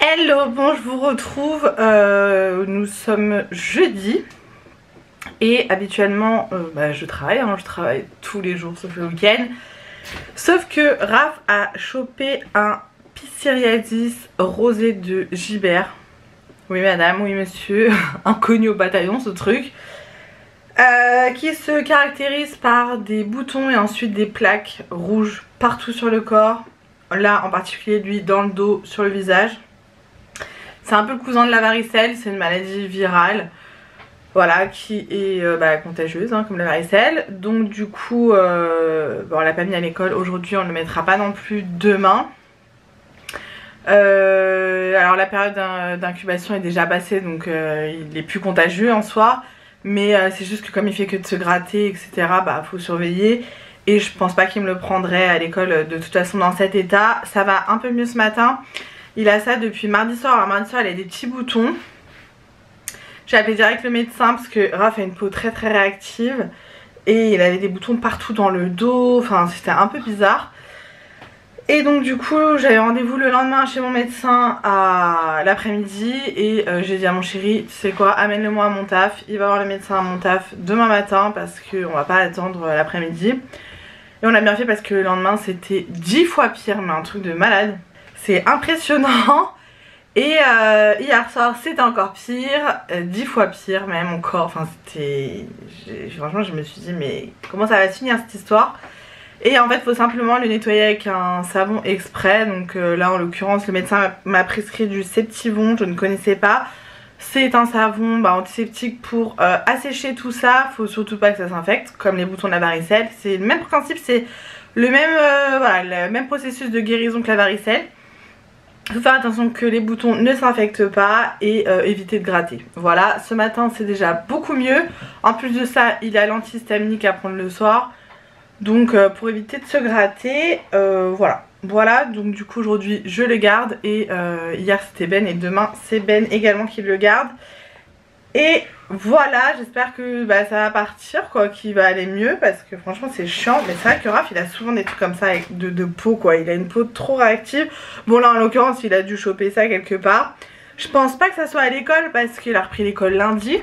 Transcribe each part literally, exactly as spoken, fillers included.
Hello, bon je vous retrouve, euh, nous sommes jeudi et habituellement euh, bah, je travaille, hein, je travaille tous les jours sauf le week-end. Sauf que Raph a chopé un Psoriasis rosé de Gibert. Oui madame, oui monsieur, inconnu au bataillon ce truc. Euh, qui se caractérise par des boutons et ensuite des plaques rouges partout sur le corps. Là en particulier lui dans le dos, sur le visage. C'est un peu le cousin de la varicelle, c'est une maladie virale, voilà, qui est euh, bah, contagieuse, hein, comme la varicelle. Donc du coup, euh, bon, on l'a pas mis à l'école aujourd'hui, on ne le mettra pas non plus demain. Euh, alors la période d'incubation est déjà passée, donc euh, il est plus contagieux en soi. Mais euh, c'est juste que comme il fait que de se gratter, et cetera, bah faut surveiller. Et je pense pas qu'il me le prendrait à l'école de toute façon dans cet état. Ça va un peu mieux ce matin. Il a ça depuis mardi soir. Alors mardi soir il a des petits boutons. J'ai appelé direct le médecin parce que Raph a une peau très très réactive. Et il avait des boutons partout dans le dos. Enfin c'était un peu bizarre. Et donc du coup j'avais rendez-vous le lendemain chez mon médecin à l'après-midi. Et euh, j'ai dit à mon chéri, tu sais quoi, amène-le moi à mon taf. Il va voir le médecin à mon taf demain matin parce qu'on va pas attendre l'après-midi. Et on a bien fait parce que le lendemain c'était dix fois pire, mais un truc de malade. C'est impressionnant. Et euh, hier soir c'était encore pire, euh, dix fois pire même encore. Enfin c'était... Franchement je me suis dit mais comment ça va se finir cette histoire. Et en fait il faut simplement le nettoyer avec un savon exprès. Donc euh, là en l'occurrence le médecin m'a prescrit du Septivon, je ne connaissais pas. C'est un savon bah, antiseptique pour euh, assécher tout ça. Faut surtout pas que ça s'infecte comme les boutons de la varicelle. C'est le même principe, c'est le même, euh, voilà, le même processus de guérison que la varicelle. Il faut faire attention que les boutons ne s'infectent pas et euh, éviter de gratter. Voilà, ce matin c'est déjà beaucoup mieux. En plus de ça, il a l'antihistaminique à prendre le soir. Donc euh, pour éviter de se gratter, euh, voilà. Voilà, donc du coup aujourd'hui je le garde. Et euh, hier c'était Ben et demain c'est Ben également qui le garde. Et voilà, j'espère que bah, ça va partir quoi, qu'il va aller mieux. Parce que franchement c'est chiant. Mais c'est vrai que Raph il a souvent des trucs comme ça avec de, de peau quoi. Il a une peau trop réactive. Bon là en l'occurrence il a dû choper ça quelque part. Je pense pas que ça soit à l'école parce qu'il a repris l'école lundi.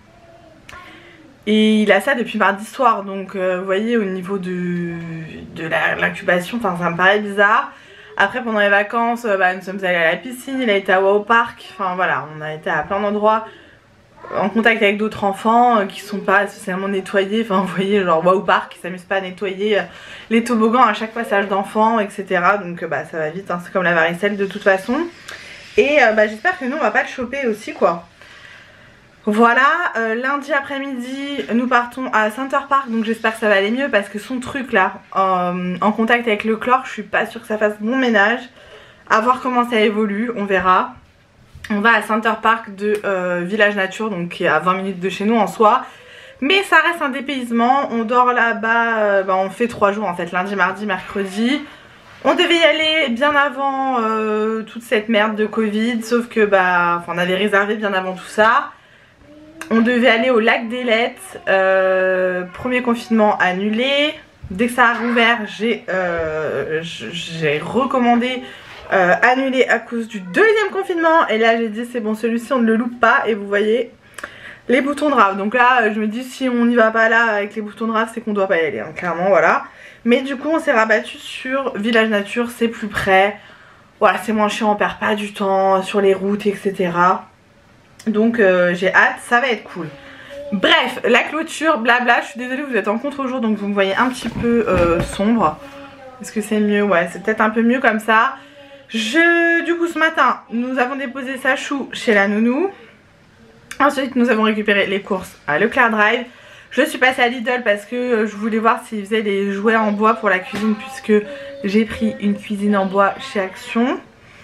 Et il a ça depuis mardi soir. Donc euh, vous voyez au niveau de, de l'incubation, enfin ça me paraît bizarre. Après pendant les vacances bah, nous sommes allés à la piscine. Il a été à Wow Park. Enfin voilà, on a été à plein d'endroits en contact avec d'autres enfants euh, qui sont pas spécialement nettoyés. Enfin vous voyez genre Wow Park qui s'amuse pas à nettoyer euh, les toboggans à chaque passage d'enfants, etc. Donc euh, bah ça va vite, hein, c'est comme la varicelle de toute façon. Et euh, bah, j'espère que nous on va pas le choper aussi quoi. Voilà, euh, lundi après-midi nous partons à Center Park. Donc j'espère que ça va aller mieux parce que son truc là euh, en contact avec le chlore, je suis pas sûre que ça fasse bon ménage. À voir comment ça évolue, on verra. On va à Center Park de euh, Village Nature, donc qui est à vingt minutes de chez nous en soi. Mais ça reste un dépaysement, on dort là-bas, euh, bah, on fait trois jours en fait, lundi, mardi, mercredi. On devait y aller bien avant euh, toute cette merde de Covid, sauf que bah, on avait réservé bien avant tout ça. On devait aller au lac d'Elette, euh, premier confinement annulé. Dès que ça a rouvert, j'ai euh, recommandé euh, annuler à cause du deuxième confinement. Et là j'ai dit c'est bon, celui-ci on ne le loupe pas. Et vous voyez les boutons de Raph. Donc là je me dis si on n'y va pas là avec les boutons de Raph, c'est qu'on doit pas y aller, hein, clairement voilà. Mais du coup on s'est rabattu sur Village Nature, c'est plus près. Voilà, c'est moins chiant, on perd pas du temps sur les routes, et cetera. Donc euh, j'ai hâte, ça va être cool. Bref, la clôture, blabla, je suis désolée, vous êtes en contre-jour donc vous me voyez un petit peu euh, sombre. Est-ce que c'est mieux? Ouais, c'est peut-être un peu mieux comme ça. Je, du coup ce matin, nous avons déposé Sachou chez la nounou. Ensuite nous avons récupéré les courses à Leclerc Drive. Je suis passée à Lidl parce que je voulais voir s'ils faisaient des jouets en bois pour la cuisine, puisque j'ai pris une cuisine en bois chez Action.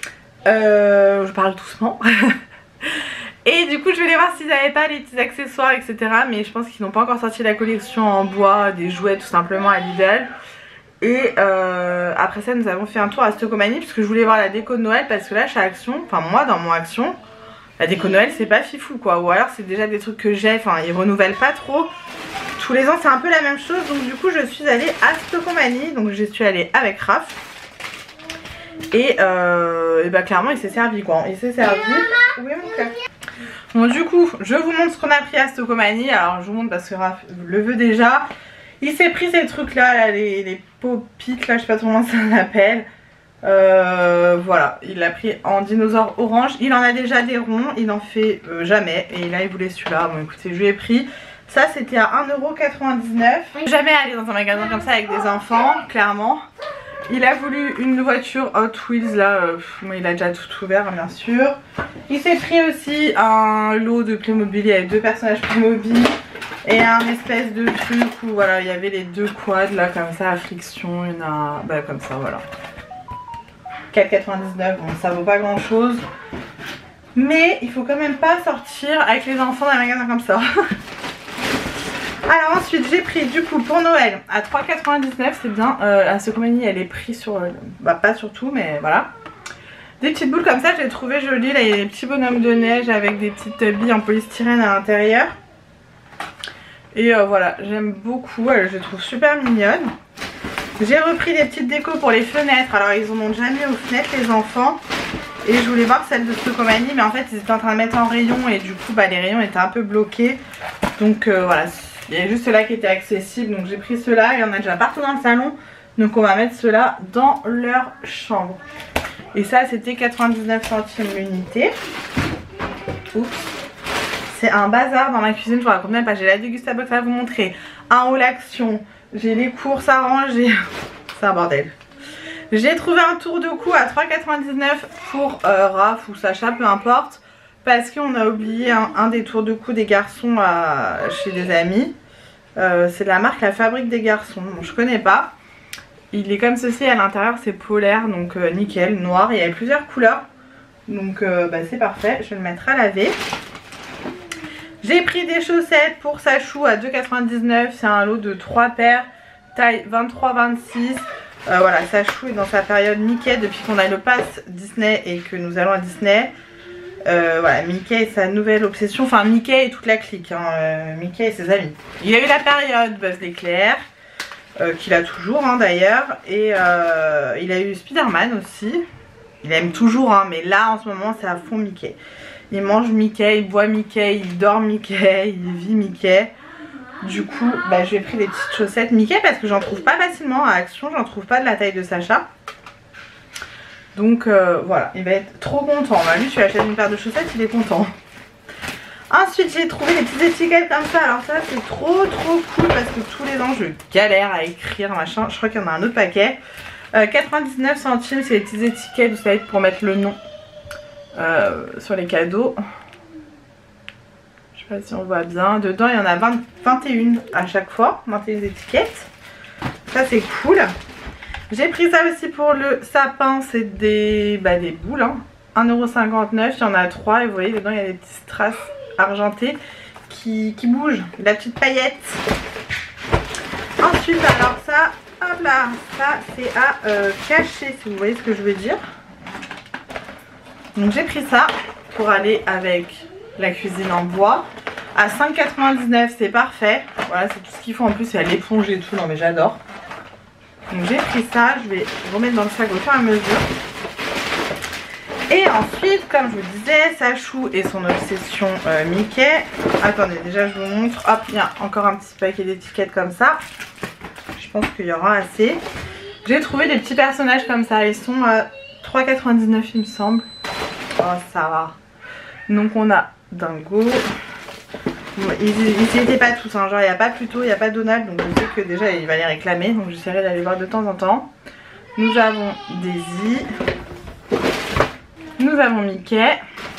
Euh, je parle doucement. Et du coup je voulais voir s'ils n'avaient pas les petits accessoires, et cetera. Mais je pense qu'ils n'ont pas encore sorti la collection en bois, des jouets tout simplement à Lidl. Et euh, après ça nous avons fait un tour à Stocomanie parce que je voulais voir la déco de Noël. Parce que là chez Action, enfin moi dans mon Action, la déco de Noël c'est pas fifou quoi. Ou alors c'est déjà des trucs que j'ai, enfin ils renouvellent pas trop. Tous les ans c'est un peu la même chose. Donc du coup je suis allée à Stocomanie. Donc j'y suis allée avec Raph. Et, euh, et bah clairement il s'est servi quoi. Il s'est servi. Oui mon cœur. Bon du coup je vous montre ce qu'on a pris à Stocomanie. Alors je vous montre parce que Raph le veut déjà. Il s'est pris ces trucs là, là les, les pop-it là, je sais pas comment ça s'appelle. Euh, voilà, il l'a pris en dinosaure orange. Il en a déjà des ronds, il en fait euh, jamais. Et là il voulait celui-là, bon écoutez je lui ai pris. Ça c'était à un euro quatre-vingt-dix-neuf. Jamais aller dans un magasin comme ça avec des enfants, clairement. Il a voulu une voiture Hot Wheels là, euh, bon, il a déjà tout ouvert bien sûr. Il s'est pris aussi un lot de Playmobil avec deux personnages Playmobil. Et un espèce de truc où voilà il y avait les deux quads là comme ça à friction, il y en a bah, comme ça voilà. quatre quatre-vingt-dix-neuf, bon ça vaut pas grand chose. Mais il faut quand même pas sortir avec les enfants dans un magasin comme ça. Alors ensuite j'ai pris du coup pour Noël à trois quatre-vingt-dix-neuf, c'est bien. Euh, à Stocomanie elle est prise sur, euh, bah pas sur tout mais voilà. Des petites boules comme ça, je les trouvées jolies. Là il y a des petits bonhommes de neige avec des petites billes en polystyrène à l'intérieur. Et euh, voilà, j'aime beaucoup, je les trouve super mignonnes. J'ai repris des petites décos pour les fenêtres. Alors ils en ont déjà mis aux fenêtres les enfants. Et je voulais voir celle de Stocomanie, mais en fait ils étaient en train de mettre en rayon et du coup bah, les rayons étaient un peu bloqués. Donc euh, voilà, il y a juste ceux-là qui étaient accessibles. Donc j'ai pris ceux-là, il y en a déjà partout dans le salon. Donc on va mettre ceux-là dans leur chambre. Et ça c'était quatre-vingt-dix-neuf centimes l'unité. Oups. C'est un bazar dans ma cuisine, je vous raconte même pas. J'ai la dégustabox à vous montrer, un haul action, j'ai les courses à ranger. C'est un bordel. J'ai trouvé un tour de cou à trois quatre-vingt-dix-neuf pour euh, Raph ou Sacha, peu importe. Parce qu'on a oublié un, un des tours de cou des garçons à, chez des amis. Euh, c'est de la marque La Fabrique des Garçons. Bon, je connais pas. Il est comme ceci, à l'intérieur c'est polaire, donc euh, nickel, noir. Il y avait plusieurs couleurs. Donc euh, bah, c'est parfait, je vais le mettre à laver. J'ai pris des chaussettes pour Sachou à deux quatre-vingt-dix-neuf, c'est un lot de trois paires, taille vingt-trois vingt-six. Euh, voilà, Sachou est dans sa période Mickey depuis qu'on a le pass Disney et que nous allons à Disney. Euh, voilà, Mickey et sa nouvelle obsession, enfin Mickey et toute la clique, hein, euh, Mickey et ses amis. Il y a eu la période Buzz l'éclair, euh, qu'il a toujours hein, d'ailleurs, et euh, il a eu Spider-Man aussi. Il aime toujours, hein, mais là en ce moment c'est à fond Mickey. Il mange Mickey, il boit Mickey, il dort Mickey, il vit Mickey. Du coup, bah, je lui ai pris des petites chaussettes Mickey parce que j'en trouve pas facilement à Action. J'en trouve pas de la taille de Sacha. Donc euh, voilà, il va être trop content. Bah, lui, tu lui achètes une paire de chaussettes, il est content. Ensuite, j'ai trouvé des petites étiquettes comme ça. Alors ça, c'est trop trop cool parce que tous les ans, je galère à écrire, machin. Je crois qu'il y en a un autre paquet. Euh, quatre-vingt-dix-neuf centimes, c'est les petites étiquettes, vous savez, pour mettre le nom. Euh, sur les cadeaux, je sais pas si on voit bien, dedans il y en a vingt, vingt et une à chaque fois, vingt et une étiquettes, ça c'est cool. J'ai pris ça aussi pour le sapin, c'est des, bah, des boules, hein. un euro cinquante-neuf, il y en a trois et vous voyez dedans il y a des petites strass argentées qui, qui bougent, la petite paillette. Ensuite alors ça, hop là, ça c'est à euh, cacher si vous voyez ce que je veux dire. Donc j'ai pris ça pour aller avec la cuisine en bois à cinq quatre-vingt-dix-neuf, c'est parfait. Voilà, c'est tout ce qu'il faut, en plus il y a l'éponge et tout, non mais j'adore. Donc j'ai pris ça, je vais remettre dans le sac au fur et à mesure. Et ensuite, comme je vous disais, Sachou et son obsession euh, Mickey. Attendez, déjà je vous montre. Hop, il y a encore un petit paquet d'étiquettes comme ça. Je pense qu'il y aura assez. J'ai trouvé des petits personnages comme ça, ils sont à trois quatre-vingt-dix-neuf il me semble. Oh ça va. Donc on a Dingo. Bon, ils n'y étaient pas tous, hein. Genre il n'y a pas Pluto, il n'y a pas Donald. Donc je sais que déjà il va les réclamer. Donc j'essaierai d'aller voir de temps en temps. Nous avons Daisy. Nous avons Mickey.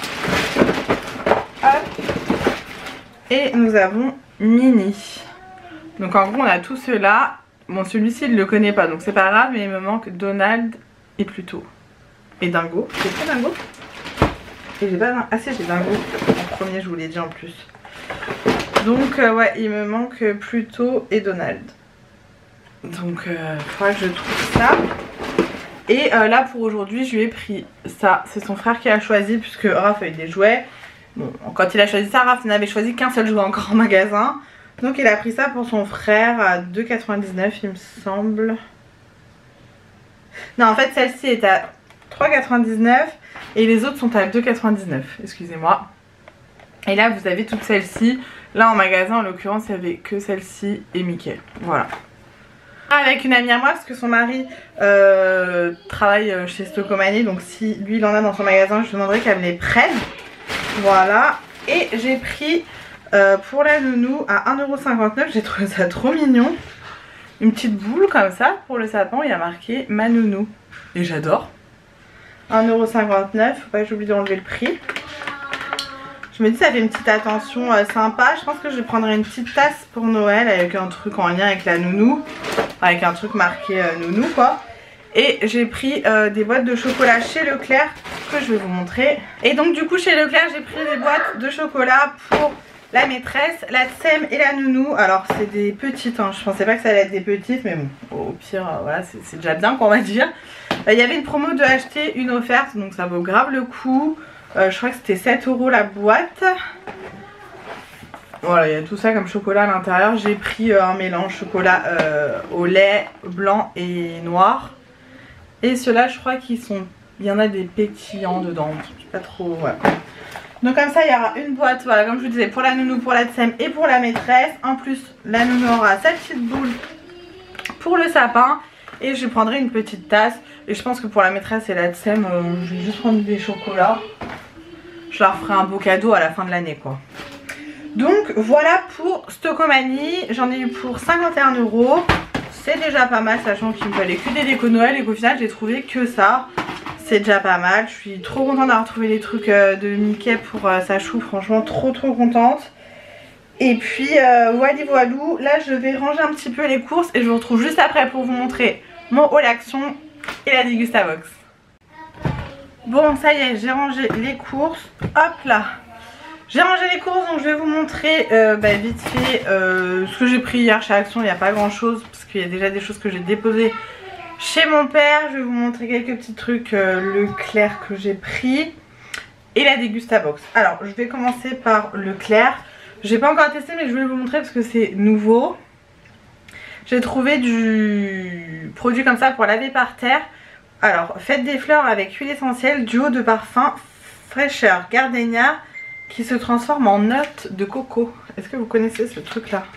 Hop. Et nous avons Minnie. Donc en gros on a tous ceux-là. Bon celui-ci il ne le connaît pas donc c'est pas grave. Mais il me manque Donald et Pluto. Et Dingo. J'ai pris Dingo. Et j'ai pas... Ah si j'ai Dingo en premier, je vous l'ai dit en plus. Donc euh, ouais, il me manque Pluto et Donald. Donc il euh, faudra que je trouve ça. Et euh, là pour aujourd'hui je lui ai pris ça. C'est son frère qui a choisi puisque Raph a eu des jouets. Bon, quand il a choisi ça, Raph n'avait choisi qu'un seul jouet encore en magasin. Donc il a pris ça pour son frère à deux quatre-vingt-dix-neuf il me semble. Non en fait celle-ci est à trois quatre-vingt-dix-neuf et les autres sont à deux quatre-vingt-dix-neuf, excusez-moi. Et là vous avez toutes celles-ci. Là en magasin en l'occurrence il n'y avait que celle-ci et Mickey. Voilà. Avec une amie à moi parce que son mari euh, travaille chez Stocomanie, donc si lui il en a dans son magasin je lui demanderai qu'elle me les prenne. Voilà. Et j'ai pris euh, pour la nounou à un euro cinquante-neuf, j'ai trouvé ça trop mignon. Une petite boule comme ça pour le sapin, il y a marqué ma nounou. Et j'adore. un euro cinquante-neuf, faut pas que j'oublie d'enlever le prix. Je me dis ça fait une petite attention euh, sympa. Je pense que je prendrai une petite tasse pour Noël avec un truc en lien avec la nounou. Avec un truc marqué euh, nounou quoi. Et j'ai pris euh, des boîtes de chocolat chez Leclerc que je vais vous montrer. Et donc du coup chez Leclerc j'ai pris des boîtes de chocolat pour la maîtresse, la Tsem et la nounou. Alors c'est des petites, hein. Je pensais pas que ça allait être des petites mais bon au pire euh, voilà c'est déjà bien qu'on va dire. Il euh, y avait une promo de acheter une offerte donc ça vaut grave le coup. Euh, je crois que c'était sept euros la boîte. Voilà, il y a tout ça comme chocolat à l'intérieur. J'ai pris euh, un mélange chocolat euh, au lait blanc et noir. Et ceux-là, je crois qu'ils sont... Il y en a des pétillants dedans. Je sais pas trop... Ouais. Donc comme ça, il y aura une boîte, voilà, comme je vous disais, pour la nounou, pour la Tsem et pour la maîtresse. En plus, la nounou aura sa petite boule pour le sapin. Et je prendrai une petite tasse. Et je pense que pour la maîtresse et la Tsem, euh, je vais juste prendre des chocolats. Je leur ferai un beau cadeau à la fin de l'année quoi. Donc voilà pour Stocomanie. J'en ai eu pour cinquante et un euros. C'est déjà pas mal sachant qu'il me fallait que des déco Noël et qu'au final j'ai trouvé que ça. C'est déjà pas mal. Je suis trop contente d'avoir trouvé les trucs euh, de Mickey pour euh, sa chou. Franchement trop trop contente. Et puis euh, voilà voilou. Là je vais ranger un petit peu les courses et je vous retrouve juste après pour vous montrer mon haul action et la Dégustabox. Bon ça y est, j'ai rangé les courses. Hop là. J'ai rangé les courses donc je vais vous montrer euh, bah, vite fait euh, ce que j'ai pris hier chez Action. Il n'y a pas grand chose parce qu'il y a déjà des choses que j'ai déposées chez mon père. Je vais vous montrer quelques petits trucs euh, Leclerc que j'ai pris et la Dégustabox. Alors je vais commencer par Leclerc. J'ai pas encore testé mais je vais vous montrer parce que c'est nouveau. J'ai trouvé du produit comme ça pour laver par terre. Alors, faites des fleurs avec huile essentielle, duo de parfum, fraîcheur, gardenia, qui se transforme en notes de coco. Est-ce que vous connaissez ce truc là?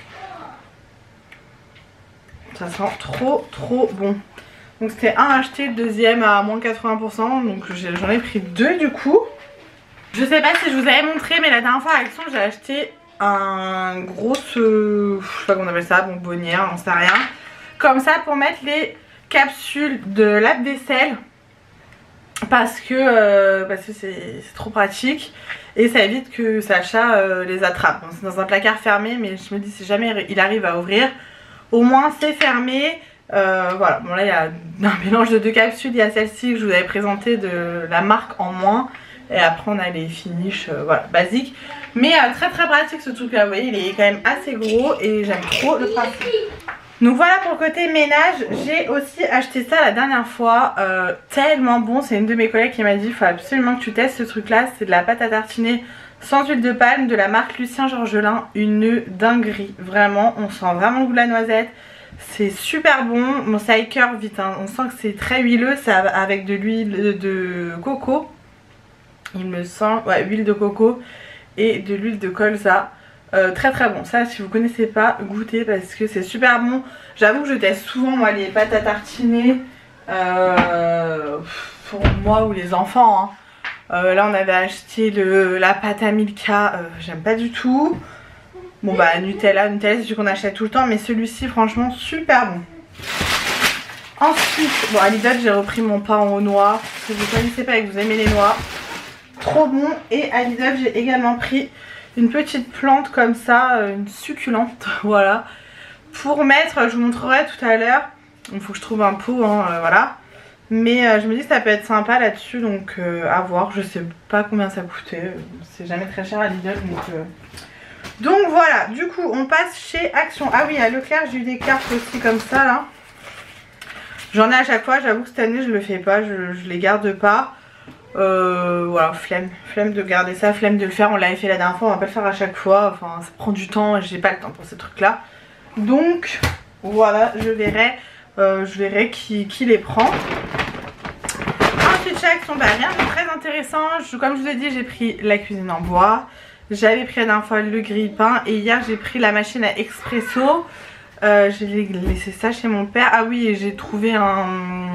Ça sent trop trop bon. Donc c'était un acheté, le deuxième à moins quatre-vingts pour cent. Donc j'en ai pris deux du coup. Je sais pas si je vous avais montré mais la dernière fois à Action j'ai acheté un gros, euh, je sais pas comment on appelle ça, bonbonnière, on sait rien. Comme ça pour mettre les capsules de lave-vaisselle parce que euh, parce que c'est trop pratique et ça évite que Sacha euh, les attrape. Bon, c'est dans un placard fermé mais je me dis si jamais il arrive à ouvrir au moins c'est fermé. Euh, voilà, bon là il y a un mélange de deux capsules, il y a celle-ci que je vous avais présentée de la marque en moins et après on a les finishes euh, voilà basiques mais euh, très très pratique ce truc là, vous voyez il est quand même assez gros et j'aime trop le principe. Donc voilà pour le côté ménage. J'ai aussi acheté ça la dernière fois, euh, tellement bon. C'est une de mes collègues qui m'a dit il faut absolument que tu testes ce truc là. C'est de la pâte à tartiner sans huile de palme de la marque Lucien Georgelin. Une dinguerie, vraiment, on sent vraiment le goût de la noisette. C'est super bon, bon ça écœure vite hein. On sent que c'est très huileux, c'est avec de l'huile de coco. Il me semble, ouais, huile de coco et de l'huile de colza. Euh, très très bon, ça si vous connaissez pas, goûtez parce que c'est super bon. J'avoue que je teste souvent moi les pâtes à tartiner euh, pour moi ou les enfants hein. euh, Là on avait acheté le, la pâte à Milka, euh, j'aime pas du tout. Bon bah Nutella, Nutella c'est celui qu'on achète tout le temps mais celui-ci franchement super bon. Ensuite, bon à Lidl j'ai repris mon pain aux noix. Si vous connaissez pas et que vous aimez les noix, trop bon. Et à Lidl j'ai également pris une petite plante comme ça, une succulente, voilà, pour mettre, je vous montrerai tout à l'heure, il faut que je trouve un pot, hein, euh, voilà, mais euh, je me dis que ça peut être sympa là-dessus, donc euh, à voir, je sais pas combien ça coûtait, c'est jamais très cher à Lidl, donc, euh... donc voilà, du coup on passe chez Action. Ah oui, à Leclerc j'ai eu des cartes aussi comme ça là, j'en ai à chaque fois, j'avoue que cette année je le fais pas, je, je les garde pas. Euh, voilà, flemme, flemme de garder ça, flemme de le faire, on l'avait fait la dernière fois, on va pas le faire à chaque fois, enfin ça prend du temps, j'ai pas le temps pour ces trucs là. Donc voilà, je verrai, euh, je verrai qui, qui les prend. Ensuite chez Action, bah rien de très intéressant. Je, comme je vous ai dit, j'ai pris la cuisine en bois. J'avais pris la dernière fois le grille-pain. Et hier, j'ai pris la machine à expresso. Euh, j'ai laissé ça chez mon père. Ah oui, et j'ai trouvé un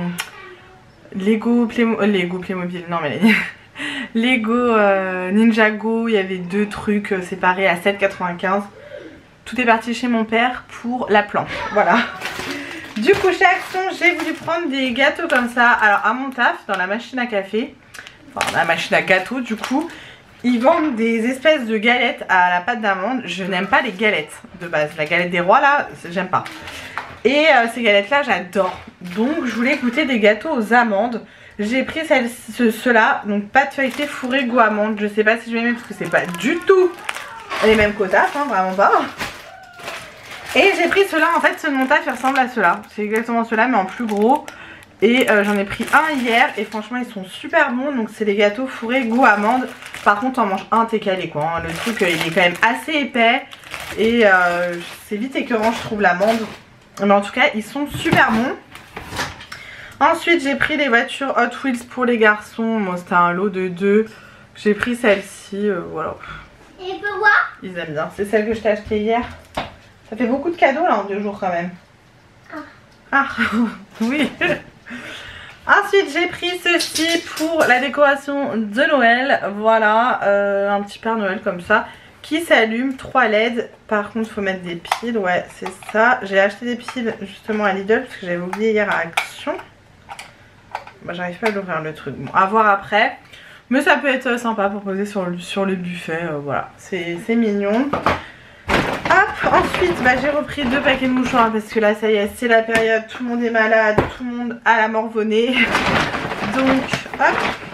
Lego Playmo... Lego Playmobil. Non mais Lego euh, Ninjago. Il y avait deux trucs séparés à sept quatre-vingt-quinze. Tout est parti chez mon père pour la planche. Voilà. Du coup chez Action j'ai voulu prendre des gâteaux comme ça. Alors à mon taf dans la machine à café, enfin la machine à gâteau du coup, ils vendent des espèces de galettes à la pâte d'amande. Je n'aime pas les galettes de base. La galette des rois là, j'aime pas. Et euh, ces galettes là j'adore. Donc je voulais goûter des gâteaux aux amandes. J'ai pris ceux-là, donc pâte feuilletée fourrée goût amande. Je sais pas si je vais aimer parce que c'est pas du tout les mêmes qu'au taf, hein, vraiment pas. Et j'ai pris ceux-là, en fait ce de mon taf il ressemble à ceux-là. C'est exactement ceux-là mais en plus gros. Et euh, j'en ai pris un hier et franchement ils sont super bons. Donc c'est des gâteaux fourrés goût amande. Par contre on mange un, t'es calé quoi, hein. Le truc euh, il est quand même assez épais. Et euh, c'est vite écœurant je trouve l'amande. Mais en tout cas ils sont super bons. Ensuite j'ai pris les voitures Hot Wheels pour les garçons. Moi c'était un lot de deux. J'ai pris celle-ci, euh, voilà. Et tu peux voir? Ils aiment bien, c'est celle que je t'ai achetée hier. Ça fait beaucoup de cadeaux là en deux jours quand même. Ah, ah oui. Ensuite j'ai pris ceci pour la décoration de Noël. Voilà, euh, un petit Père Noël comme ça qui s'allume, trois L E D. Par contre il faut mettre des piles, ouais c'est ça. J'ai acheté des piles justement à Lidl parce que j'avais oublié hier à Action. Bah, j'arrive pas à l'ouvrir le truc, bon à voir après. Mais ça peut être sympa pour poser sur le, sur le buffet, euh, voilà, c'est mignon. Hop, ensuite bah, j'ai repris deux paquets de mouchoirs parce que là ça y est c'est la période, tout le monde est malade, tout le monde a la morvonnée. Donc hop,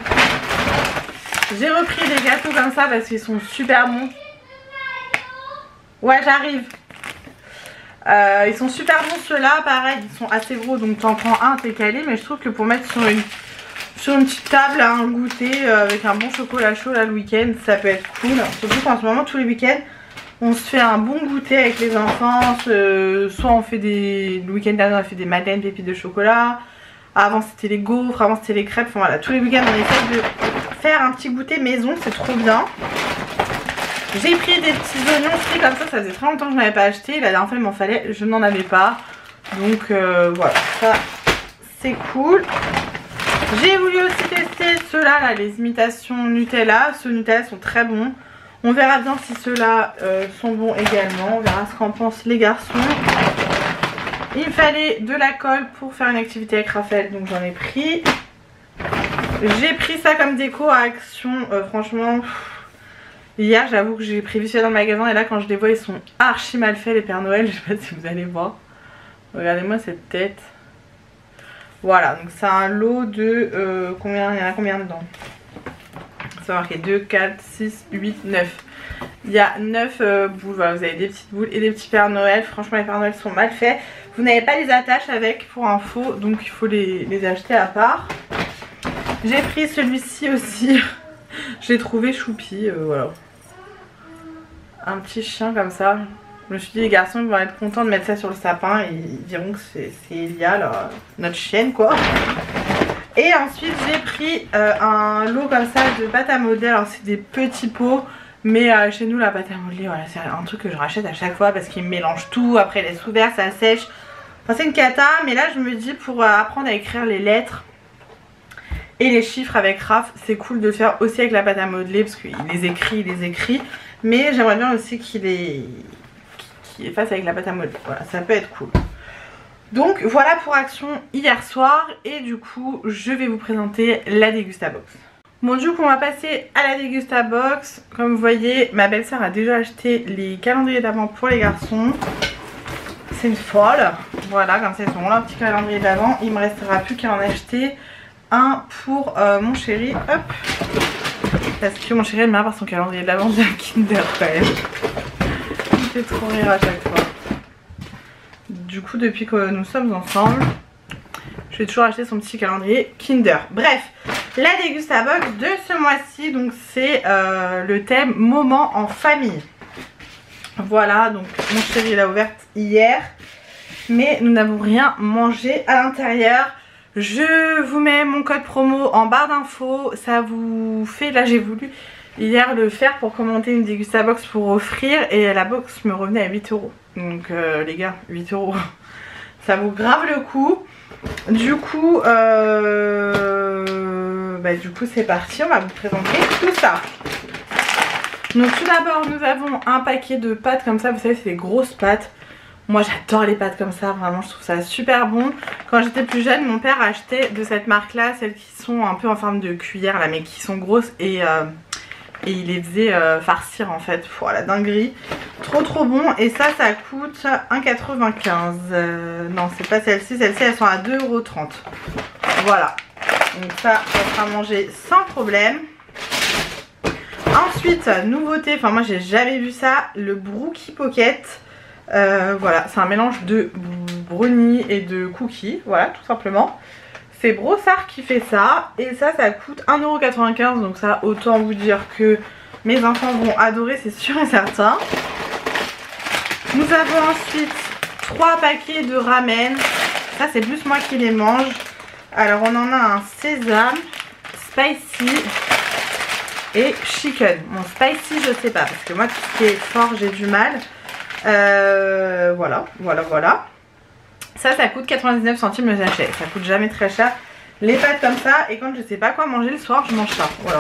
j'ai repris des gâteaux comme ça parce qu'ils sont super bons. Ouais j'arrive. euh, Ils sont super bons ceux-là, pareil ils sont assez gros donc t'en prends un t'es calé. Mais je trouve que pour mettre sur une, sur une petite table à un goûter euh, avec un bon chocolat chaud là le week-end ça peut être cool. Surtout qu'en ce moment tous les week-ends on se fait un bon goûter avec les enfants, euh, soit on fait des... Le week-end dernier on a fait des madeleines pépites de chocolat. Avant c'était les gaufres, avant c'était les crêpes. Enfin voilà, tous les week-ends on essaie de faire un petit goûter maison, c'est trop bien. J'ai pris des petits oignons frits comme ça, ça faisait très longtemps que je n'avais pas acheté. La dernière fois il m'en fallait, je n'en avais pas. Donc euh, voilà, ça c'est cool. J'ai voulu aussi tester ceux-là, là, les imitations Nutella. Ceux Nutella sont très bons. On verra bien si ceux-là euh, sont bons également. On verra ce qu'en pensent les garçons. Il me fallait de la colle pour faire une activité avec Raphaël. Donc j'en ai pris. J'ai pris ça comme déco à Action. Euh, franchement, hier j'avoue que j'ai pris vite fait dans le magasin. Et là quand je les vois ils sont archi mal faits les Pères Noël. Je sais pas si vous allez voir. Regardez-moi cette tête. Voilà, donc c'est un lot de... Euh, combien, il y en a combien dedans? Ça va marquer deux, quatre, six, huit, neuf. Il y a neuf euh, boules, voilà, vous avez des petites boules et des petits Pères Noël. Franchement les Pères Noël sont mal faits. Vous n'avez pas les attaches avec pour info, donc il faut les, les acheter à part. J'ai pris celui-ci aussi. Je l'ai trouvé choupi, euh, voilà. Un petit chien comme ça. Je me suis dit les garçons ils vont être contents de mettre ça sur le sapin et ils diront que c'est Elia, là, notre chienne quoi. Et ensuite j'ai pris euh, un lot comme ça de pâte à modeler. Alors c'est des petits pots. Mais euh, chez nous la pâte à modeler voilà, c'est un truc que je rachète à chaque fois parce qu'ils mélangent tout. Après elle est ouverte, ça sèche. Enfin c'est une cata. Mais là je me dis pour euh, apprendre à écrire les lettres et les chiffres avec Raph, c'est cool de le faire aussi avec la pâte à modeler. Parce qu'il les écrit, il les écrit. Mais j'aimerais bien aussi qu'il les... qu'il fasse avec la pâte à modeler. Voilà, ça peut être cool. Donc voilà pour Action hier soir. Et du coup je vais vous présenter la Dégustabox. Bon du coup on va passer à la Dégustabox. Comme vous voyez ma belle-sœur a déjà acheté les calendriers d'avant pour les garçons. C'est une folle. Voilà comme ça ils sont là, un petit calendrier d'avant. Il me restera plus qu'à en acheter un pour euh, mon chéri. Hop. Parce que mon chéri aime bien avoir son calendrier d'avant de Kinder quand même. Il fait trop rire à chaque fois. Du coup depuis que nous sommes ensemble je vais toujours acheter son petit calendrier Kinder. Bref, la Dégustabox de ce mois-ci, donc c'est euh, le thème moment en famille. Voilà, donc mon chéri l'a ouverte hier, mais nous n'avons rien mangé à l'intérieur. Je vous mets mon code promo en barre d'infos. Ça vous fait, là j'ai voulu hier le faire pour commenter une Degustabox pour offrir. Et la box me revenait à huit euros. Donc euh, les gars, huit euros. Ça vaut grave le coup. Du coup, euh... bah, du coup c'est parti. On va vous présenter tout ça. Donc tout d'abord nous avons un paquet de pâtes comme ça. Vous savez c'est des grosses pâtes. Moi j'adore les pâtes comme ça, vraiment je trouve ça super bon. Quand j'étais plus jeune, mon père achetait de cette marque là, celles qui sont un peu en forme de cuillère là, mais qui sont grosses et, euh, et il les faisait euh, farcir en fait. Pff, la dinguerie, trop trop bon. Et ça, ça coûte un euro quatre-vingt-quinze. euh, Non c'est pas celle-ci, celle-ci elles sont à deux euros trente. Voilà, donc ça, ça sera mangé sans problème. Ensuite, nouveauté, enfin moi j'ai jamais vu ça, le Brookie Pocket. Euh, voilà, c'est un mélange de brownie et de cookies, voilà, tout simplement. C'est Brossard qui fait ça, et ça, ça coûte un euro quatre-vingt-quinze, donc ça, autant vous dire que mes enfants vont adorer, c'est sûr et certain. Nous avons ensuite trois paquets de ramen, ça c'est plus moi qui les mange. Alors on en a un sésame, spicy et chicken. Bon, spicy je sais pas, parce que moi tout ce qui est fort j'ai du mal. Euh, voilà, voilà, voilà. Ça, ça coûte quatre-vingt-dix-neuf centimes le sachet. Ça coûte jamais très cher. Les pâtes comme ça. Et quand je sais pas quoi manger le soir, je mange ça. Voilà.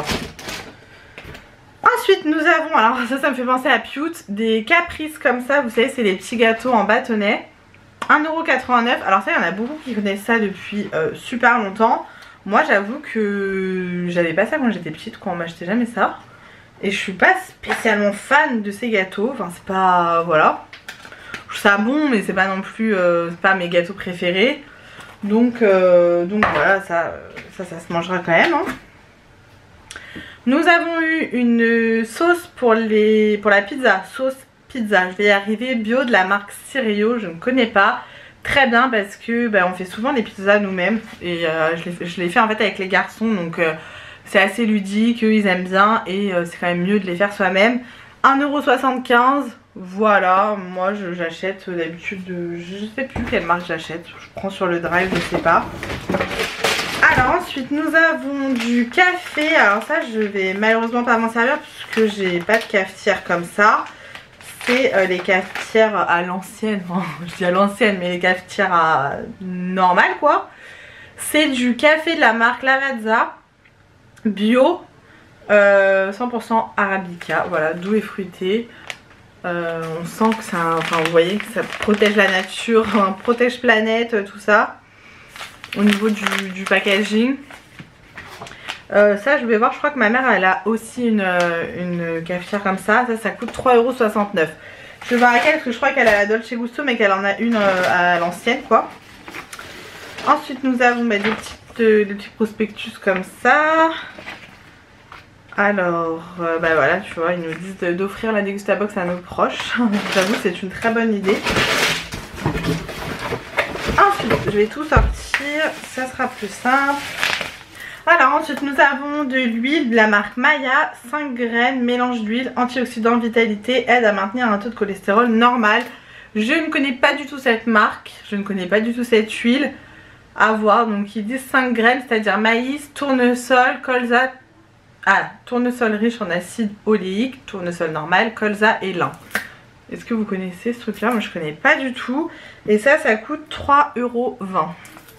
Ensuite, nous avons, alors ça, ça me fait penser à Pute, des caprices comme ça. Vous savez, c'est les petits gâteaux en bâtonnet. un euro quatre-vingt-neuf. Alors ça, il y en a beaucoup qui connaissent ça depuis euh, super longtemps. Moi, j'avoue que j'avais pas ça quand j'étais petite, quoi. On m'achetait jamais ça. Et je suis pas spécialement fan de ces gâteaux, enfin c'est pas, voilà, je trouve ça bon mais c'est pas non plus, euh, c'est pas mes gâteaux préférés. Donc, euh, donc voilà, ça, ça, ça se mangera quand même. Hein. Nous avons eu une sauce pour, les, pour la pizza, sauce pizza, je vais y arriver, bio de la marque Cirio, je ne connais pas. Très bien parce que bah, on fait souvent des pizzas nous-mêmes et euh, je, les, je les fais en fait avec les garçons donc... Euh, c'est assez ludique, eux ils aiment bien et euh, c'est quand même mieux de les faire soi-même. un euro soixante-quinze, voilà, moi j'achète d'habitude, je sais plus quelle marque j'achète, je prends sur le drive, je sais pas. Alors ensuite nous avons du café, alors ça je vais malheureusement pas m'en servir puisque j'ai pas de cafetière comme ça. C'est euh, les cafetières à l'ancienne, je dis à l'ancienne mais les cafetières à... normales quoi. C'est du café de la marque Lavazza. Bio, euh, cent pour cent arabica, voilà, doux et fruité. Euh, on sent que ça, enfin vous voyez que ça protège la nature, hein, protège planète, tout ça. Au niveau du, du packaging. Euh, ça je vais voir, je crois que ma mère elle a aussi une, une cafetière comme ça. Ça, ça coûte trois euros soixante-neuf. Je vais voir laquelle parce que je crois qu'elle a la Dolce Gusto mais qu'elle en a une euh, à l'ancienne quoi. Ensuite nous avons bah, des petites des petits prospectus comme ça. Alors euh, bah voilà, tu vois, ils nous disent d'offrir la Degustabox à nos proches. J'avoue c'est une très bonne idée. Ensuite je vais tout sortir, ça sera plus simple. Alors ensuite nous avons de l'huile de la marque Maya, cinq graines, mélange d'huile, antioxydant, vitalité, aide à maintenir un taux de cholestérol normal. Je ne connais pas du tout cette marque, je ne connais pas du tout cette huile. À voir, donc ils disent cinq graines, c'est-à-dire maïs, tournesol, colza, ah, tournesol riche en acide oléique, tournesol normal, colza et lin. Est-ce que vous connaissez ce truc là? Moi je connais pas du tout. Et ça, ça coûte trois euros vingt.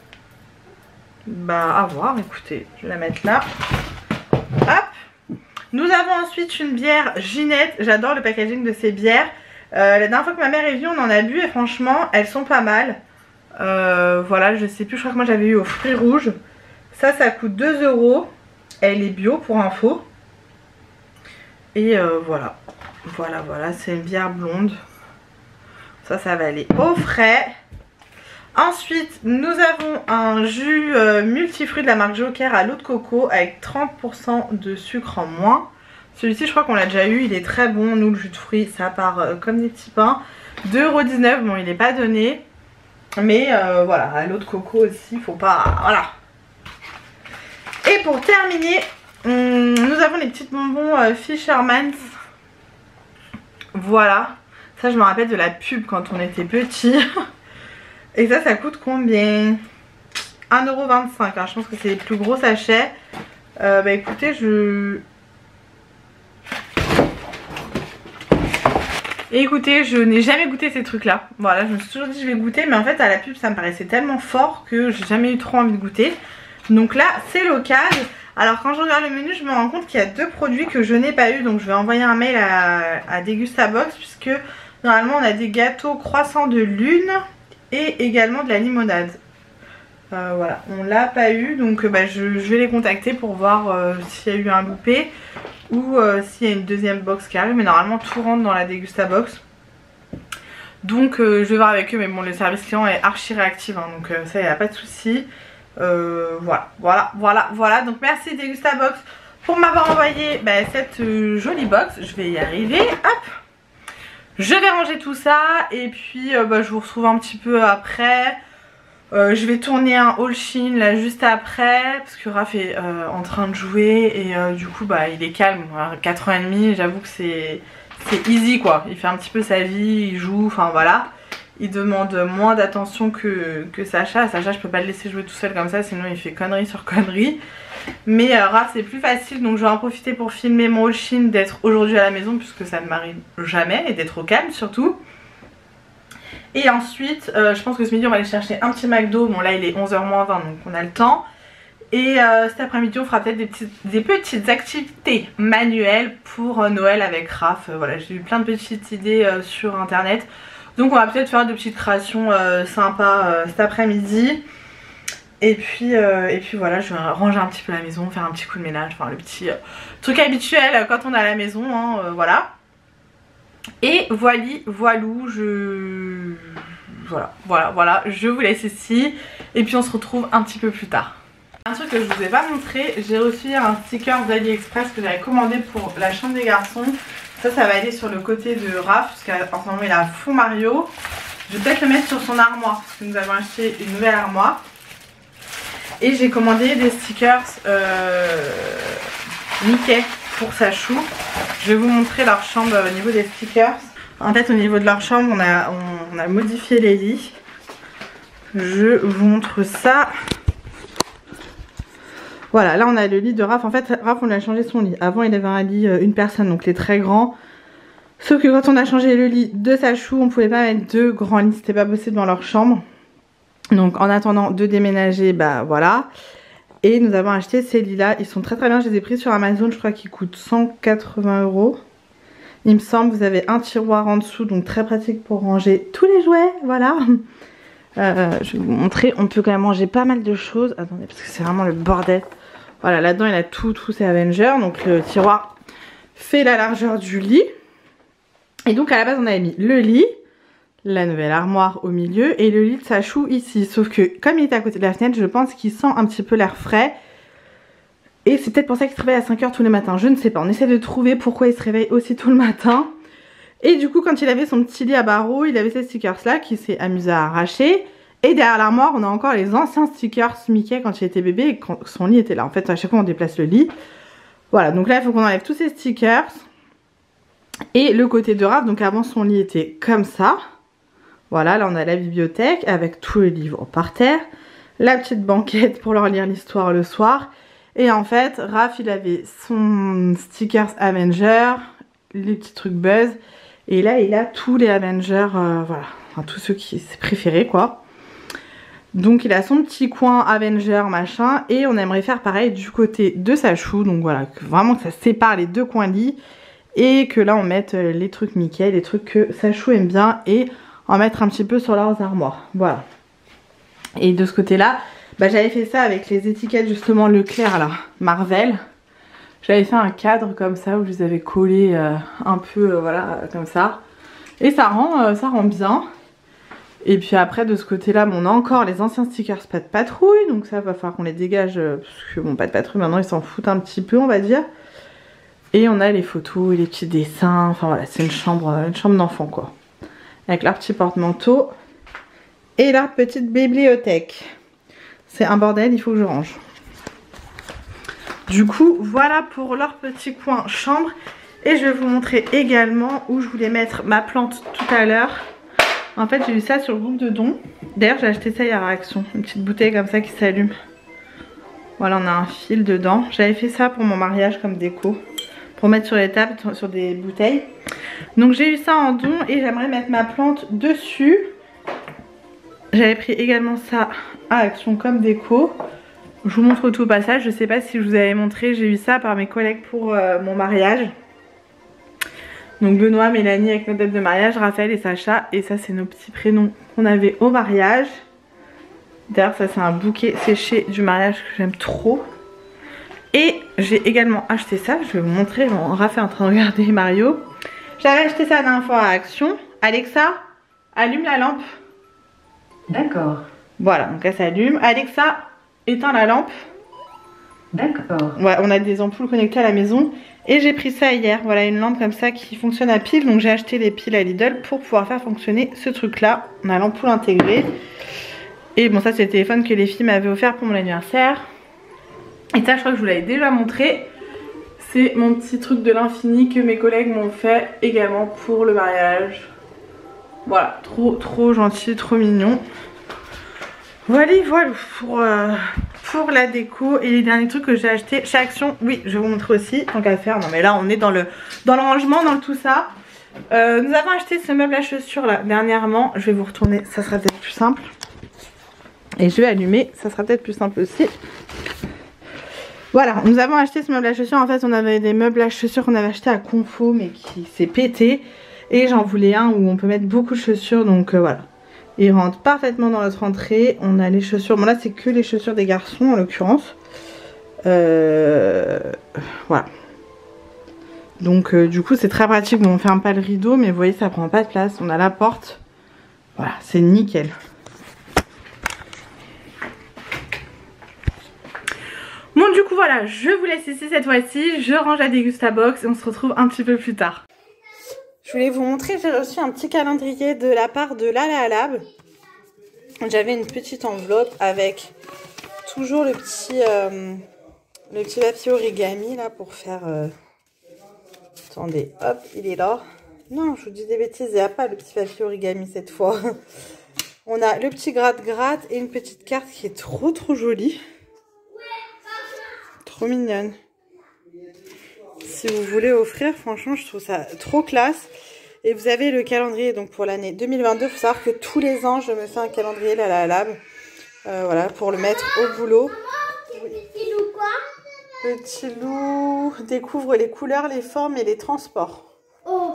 Bah à voir, écoutez, je vais la mettre là. Hop. Nous avons ensuite une bière Ginette, j'adore le packaging de ces bières. Euh, la dernière fois que ma mère est venue on en a bu et franchement elles sont pas mal. Euh, voilà, je sais plus, je crois que moi j'avais eu aux fruits rouges. Ça, ça coûte deux euros. Elle est bio pour info. Et euh, voilà. Voilà, voilà, c'est une bière blonde. Ça, ça va aller au frais. Ensuite, nous avons un jus euh, multifruit de la marque Joker à l'eau de coco avec trente pour cent de sucre en moins. Celui-ci, je crois qu'on l'a déjà eu, il est très bon. Nous, le jus de fruits, ça part euh, comme des petits pains. deux euros dix-neuf, bon, il n'est pas donné. Mais euh, voilà, à l'eau de coco aussi, faut pas... Voilà. Et pour terminer, hum, nous avons les petits bonbons euh, Fisherman's. Voilà. Ça, je me rappelle de la pub quand on était petit. Et ça, ça coûte combien? un euro vingt-cinq, hein. Je pense que c'est les plus gros sachets. Euh, bah écoutez, je... Et écoutez, je n'ai jamais goûté ces trucs là. Voilà, je me suis toujours dit je vais goûter, mais en fait à la pub ça me paraissait tellement fort que j'ai jamais eu trop envie de goûter. Donc là c'est l'occasion. Alors quand je regarde le menu je me rends compte qu'il y a deux produits que je n'ai pas eu. Donc je vais envoyer un mail à, à Degustabox, puisque normalement on a des gâteaux croissants de lune et également de la limonade. Euh, voilà, on l'a pas eu, donc bah, je, je vais les contacter pour voir euh, s'il y a eu un loupé ou euh, s'il y a une deuxième box qui arrive, mais normalement tout rentre dans la Degustabox. Donc euh, je vais voir avec eux, mais bon, le service client est archi réactif, hein, donc euh, ça, il n'y a pas de souci. Euh, voilà, voilà, voilà, voilà. Donc merci Degustabox pour m'avoir envoyé bah, cette euh, jolie box. Je vais y arriver, hop. Je vais ranger tout ça et puis euh, bah, je vous retrouve un petit peu après. Euh, je vais tourner un haul Shein là juste après, parce que Raph est euh, en train de jouer et euh, du coup bah il est calme. À quatre ans et demi, j'avoue que c'est c'est easy quoi. Il fait un petit peu sa vie, il joue, enfin voilà. Il demande moins d'attention que, que Sacha. Sacha, je peux pas le laisser jouer tout seul comme ça, sinon il fait connerie sur connerie. Mais euh, Raph c'est plus facile, donc je vais en profiter pour filmer mon haul Shein, d'être aujourd'hui à la maison puisque ça ne m'arrive jamais, et d'être au calme surtout. Et ensuite, euh, je pense que ce midi on va aller chercher un petit McDo. Bon là il est onze heures moins vingt, donc on a le temps. Et euh, cet après-midi on fera peut-être des petites, des petites activités manuelles pour euh, Noël avec Raph. Euh, voilà, j'ai eu plein de petites idées euh, sur internet. Donc on va peut-être faire de petites créations euh, sympas euh, cet après-midi. Et puis, euh, et puis voilà, je vais ranger un petit peu la maison, faire un petit coup de ménage. Enfin le petit euh, truc habituel euh, quand on est à la maison, hein, euh, voilà. Et voilà, voilou, je... Voilà, voilà, voilà, je vous laisse ici. Et puis on se retrouve un petit peu plus tard. Un truc que je vous ai pas montré, j'ai reçu un sticker d'AliExpress que j'avais commandé pour la chambre des garçons. Ça, ça va aller sur le côté de Raph, parce qu'en ce moment il a fond Mario. Je vais peut-être le mettre sur son armoire, parce que nous avons acheté une nouvelle armoire. Et j'ai commandé des stickers euh, Mickey pour sa chou. Je vais vous montrer leur chambre au niveau des stickers. En fait au niveau de leur chambre on a, on, on a modifié les lits. Je vous montre ça. Voilà, là on a le lit de Raph. En fait Raph on a changé son lit. Avant il avait un lit euh, une personne, donc il est très grand. Sauf que quand on a changé le lit de sa chou, on pouvait pas mettre deux grands lits, c'était pas possible dans leur chambre. Donc en attendant de déménager, bah voilà. Et nous avons acheté ces lits là, ils sont très très bien, je les ai pris sur Amazon, je crois qu'ils coûtent cent quatre-vingts euros. Il me semble, vous avez un tiroir en dessous, donc très pratique pour ranger tous les jouets, voilà. Euh, je vais vous montrer, on peut quand même ranger pas mal de choses. Attendez, parce que c'est vraiment le bordel. Voilà, là-dedans il a tout, tous ces Avengers, donc le tiroir fait la largeur du lit. Et donc à la base on avait mis le lit, la nouvelle armoire au milieu et le lit de sa chou ici. Sauf que comme il était à côté de la fenêtre, je pense qu'il sent un petit peu l'air frais. Et c'est peut-être pour ça qu'il se réveille à cinq heures tous les matins. Je ne sais pas, on essaie de trouver pourquoi il se réveille aussi tôt le matin. Et du coup quand il avait son petit lit à barreaux, il avait ces stickers là qui s'est amusé à arracher. Et derrière l'armoire on a encore les anciens stickers Mickey quand il était bébé et quand son lit était là. En fait à chaque fois on déplace le lit. Voilà, donc là il faut qu'on enlève tous ces stickers. Et le côté de Raph, donc avant son lit était comme ça. Voilà, là on a la bibliothèque avec tous les livres par terre. La petite banquette pour leur lire l'histoire le soir. Et en fait, Raph il avait son stickers Avenger, les petits trucs Buzz. Et là il a tous les Avengers, euh, voilà, enfin tous ceux qui ses préférés quoi. Donc il a son petit coin Avenger machin. Et on aimerait faire pareil du côté de sa chou. Donc voilà, que vraiment que ça sépare les deux coins lit. Et que là on mette les trucs Mickey, les trucs que sa chou aime bien. Et en mettre un petit peu sur leurs armoires. Voilà. Et de ce côté là, bah, j'avais fait ça avec les étiquettes justement Leclerc là, Marvel. J'avais fait un cadre comme ça où je les avais collés euh, un peu euh, voilà comme ça. Et ça rend, euh, ça rend bien. Et puis après de ce côté là, bon, on a encore les anciens stickers Pas de Patrouille. Donc ça va falloir qu'on les dégage. Euh, parce que bon, Pas de Patrouille maintenant ils s'en foutent un petit peu on va dire. Et on a les photos et les petits dessins. Enfin voilà, c'est une chambre, une chambre d'enfant quoi. Avec leur petit porte-manteau. Et leur petite bibliothèque. C'est un bordel, il faut que je range. Du coup, voilà pour leur petit coin chambre. Et je vais vous montrer également où je voulais mettre ma plante tout à l'heure. En fait j'ai eu ça sur le groupe de dons. D'ailleurs j'ai acheté ça hier à Action, une petite bouteille comme ça qui s'allume. Voilà, on a un fil dedans. J'avais fait ça pour mon mariage comme déco, pour mettre sur les tables, sur des bouteilles. Donc j'ai eu ça en don et j'aimerais mettre ma plante dessus. J'avais pris également ça à Action comme déco. Je vous montre tout au passage. Je sais pas si je vous avais montré, j'ai eu ça par mes collègues pour euh, mon mariage. Donc Benoît, Mélanie avec notre date de mariage, Raphaël et Sacha. Et ça c'est nos petits prénoms qu'on avait au mariage. D'ailleurs ça c'est un bouquet séché du mariage que j'aime trop. Et j'ai également acheté ça, je vais vous montrer, bon, Raphaël est en train de regarder Mario. J'avais acheté ça la dernière fois à Action. Alexa, allume la lampe. D'accord. Voilà, donc elle s'allume. Alexa, éteins la lampe. D'accord. Ouais, on a des ampoules connectées à la maison. Et j'ai pris ça hier, voilà une lampe comme ça qui fonctionne à pile. Donc j'ai acheté les piles à Lidl pour pouvoir faire fonctionner ce truc là. On a l'ampoule intégrée. Et bon ça c'est le téléphone que les filles m'avaient offert pour mon anniversaire. Et ça je crois que je vous l'avais déjà montré. C'est mon petit truc de l'infini que mes collègues m'ont fait également pour le mariage. Voilà, trop trop gentil, trop mignon. Voilà, voilà pour, euh, pour la déco et les derniers trucs que j'ai acheté chez Action. Oui, je vais vous montrer aussi, tant qu'à faire. Non mais là on est dans le dans le rangement, dans le tout ça. Euh, nous avons acheté ce meuble à chaussures là dernièrement. Je vais vous retourner, ça sera peut-être plus simple. Et je vais allumer, ça sera peut-être plus simple aussi. Voilà, nous avons acheté ce meuble à chaussures. En fait on avait des meubles à chaussures qu'on avait acheté à Confo mais qui s'est pété. Et j'en voulais un où on peut mettre beaucoup de chaussures, donc euh, voilà. Il rentre parfaitement dans notre entrée. On a les chaussures, bon là c'est que les chaussures des garçons en l'occurrence. Euh, voilà. Donc euh, du coup c'est très pratique, bon on ferme pas le rideau mais vous voyez ça prend pas de place. On a la porte, voilà c'est nickel. Bon du coup voilà, je vous laisse ici cette fois-ci. Je range la Degustabox et on se retrouve un petit peu plus tard. Je voulais vous montrer, j'ai reçu un petit calendrier de la part de Lala Lab. J'avais une petite enveloppe avec toujours le petit, euh, le petit papier origami là pour faire... Euh... Attendez, hop, il est là. Non, je vous dis des bêtises, il n'y a pas le petit papier origami cette fois. On a le petit gratte-gratte et une petite carte qui est trop trop jolie. Trop mignonne. Si vous voulez offrir, franchement, je trouve ça trop classe. Et vous avez le calendrier donc pour l'année deux mille vingt-deux. Il faut savoir que tous les ans, je me fais un calendrier là, la Lab. Euh, voilà, pour le mettre au boulot. Le petit loup quoi? Le petit loup découvre les couleurs, les formes et les transports. Oh.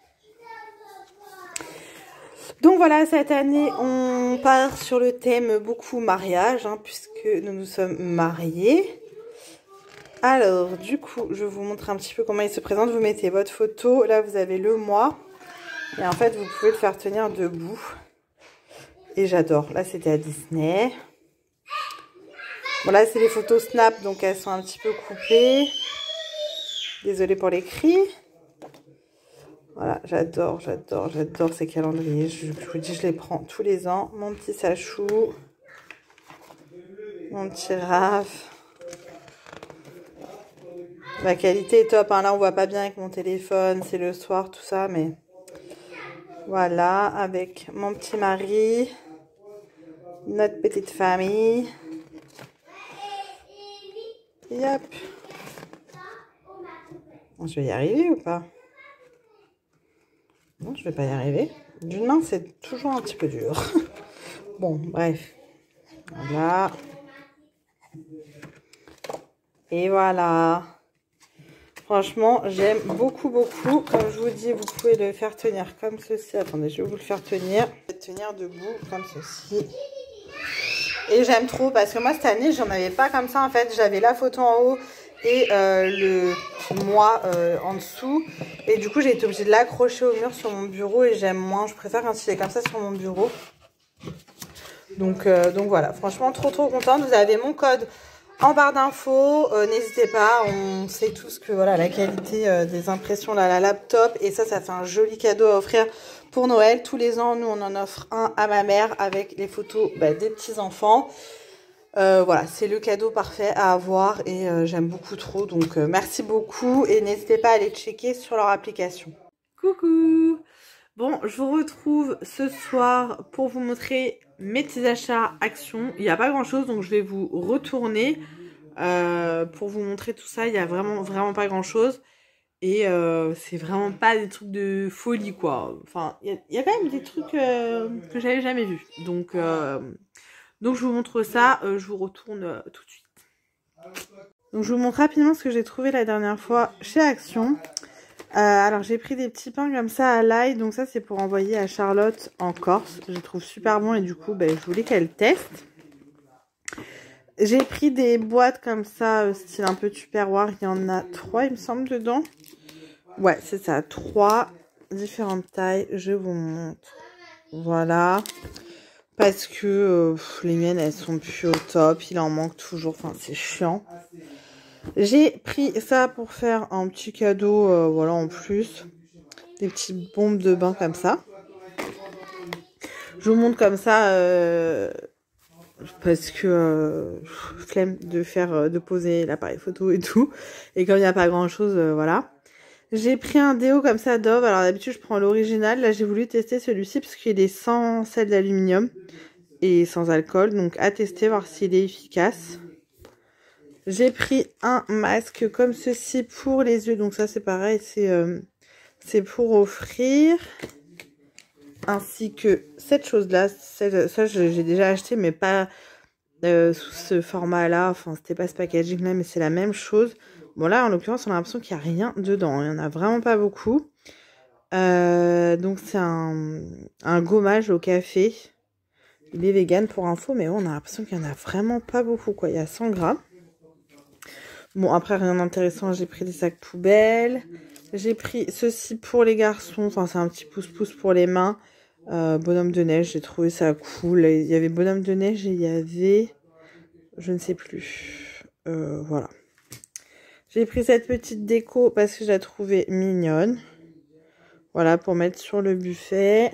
Donc voilà, cette année, on part sur le thème beaucoup mariage, hein, puisque nous nous sommes mariés. Alors, du coup, je vous montre un petit peu comment il se présente. Vous mettez votre photo. Là, vous avez le mois. Et en fait, vous pouvez le faire tenir debout. Et j'adore. Là, c'était à Disney. Bon, là, c'est les photos Snap. Donc, elles sont un petit peu coupées. Désolée pour les cris. Voilà, j'adore, j'adore, j'adore ces calendriers. Je, je vous dis, je les prends tous les ans. Mon petit Sachou. Mon petit Raph. La qualité est top, hein. Là on voit pas bien avec mon téléphone, c'est le soir, tout ça, mais voilà, avec mon petit mari, notre petite famille. Et hop. Je vais y arriver ou pas? Non, je vais pas y arriver. D'une main, c'est toujours un petit peu dur. Bon, bref. Voilà. Et voilà. Franchement, j'aime beaucoup, beaucoup. Comme je vous dis, vous pouvez le faire tenir comme ceci. Attendez, je vais vous le faire tenir. Tenir debout comme ceci. Et j'aime trop parce que moi, cette année, j'en avais pas comme ça. En fait, j'avais la photo en haut et euh, le mois euh, en dessous. Et du coup, j'ai été obligée de l'accrocher au mur sur mon bureau. Et j'aime moins. Je préfère quand il est comme ça sur mon bureau. Donc, euh, donc voilà. Franchement, trop, trop contente. Vous avez mon code en barre d'infos, euh, n'hésitez pas, on sait tous que voilà la qualité euh, des impressions là, la laptop, et ça, ça fait un joli cadeau à offrir pour Noël. Tous les ans, nous, on en offre un à ma mère avec les photos bah, des petits-enfants. Euh, voilà, c'est le cadeau parfait à avoir et euh, j'aime beaucoup trop. Donc, euh, merci beaucoup et n'hésitez pas à aller checker sur leur application. Coucou! Bon, je vous retrouve ce soir pour vous montrer mes petits achats Action. Il n'y a pas grand chose, donc je vais vous retourner euh, pour vous montrer tout ça. Il n'y a vraiment, vraiment pas grand chose. Et euh, c'est vraiment pas des trucs de folie, quoi. Enfin, il y, y a quand même des trucs euh, que j'avais jamais vus. Donc, euh, donc je vous montre ça. Euh, je vous retourne euh, tout de suite. Donc je vous montre rapidement ce que j'ai trouvé la dernière fois chez Action. Euh, alors j'ai pris des petits pains comme ça à l'ail, donc ça c'est pour envoyer à Charlotte en Corse. Je les trouve super bons et du coup ben, je voulais qu'elle teste. J'ai pris des boîtes comme ça, style un peu Tupperware, il y en a trois il me semble dedans. Ouais c'est ça, trois différentes tailles, je vous montre. Voilà, parce que euh, les miennes elles sont plus au top, il en manque toujours, enfin c'est chiant. J'ai pris ça pour faire un petit cadeau, euh, voilà, en plus. Des petites bombes de bain comme ça. Je vous montre comme ça, euh, parce que euh, flemme de faire, euh, de poser l'appareil photo et tout. Et comme il n'y a pas grand chose, euh, voilà. J'ai pris un déo comme ça Dove. Alors d'habitude je prends l'original. Là j'ai voulu tester celui-ci parce qu'il est sans sel d'aluminium et sans alcool. Donc à tester, voir s'il est efficace. J'ai pris un masque comme ceci pour les yeux. Donc ça c'est pareil, c'est euh, c'est pour offrir. Ainsi que cette chose-là. Ça j'ai déjà acheté mais pas euh, sous ce format-là. Enfin c'était pas ce packaging-là mais c'est la même chose. Bon là en l'occurrence on a l'impression qu'il n'y a rien dedans. Il n'y en a vraiment pas beaucoup. Euh, donc c'est un, un gommage au café. Il est vegan pour info mais on a l'impression qu'il n'y en a vraiment pas beaucoup, quoi. Il y a cent grammes. Bon, après, rien d'intéressant, j'ai pris des sacs poubelles. J'ai pris ceci pour les garçons. Enfin, c'est un petit pouce-pouce pour les mains. Euh, bonhomme de neige, j'ai trouvé ça cool. Il y avait bonhomme de neige et il y avait... Je ne sais plus. Euh, voilà. J'ai pris cette petite déco parce que je la trouvais mignonne. Voilà, pour mettre sur le buffet.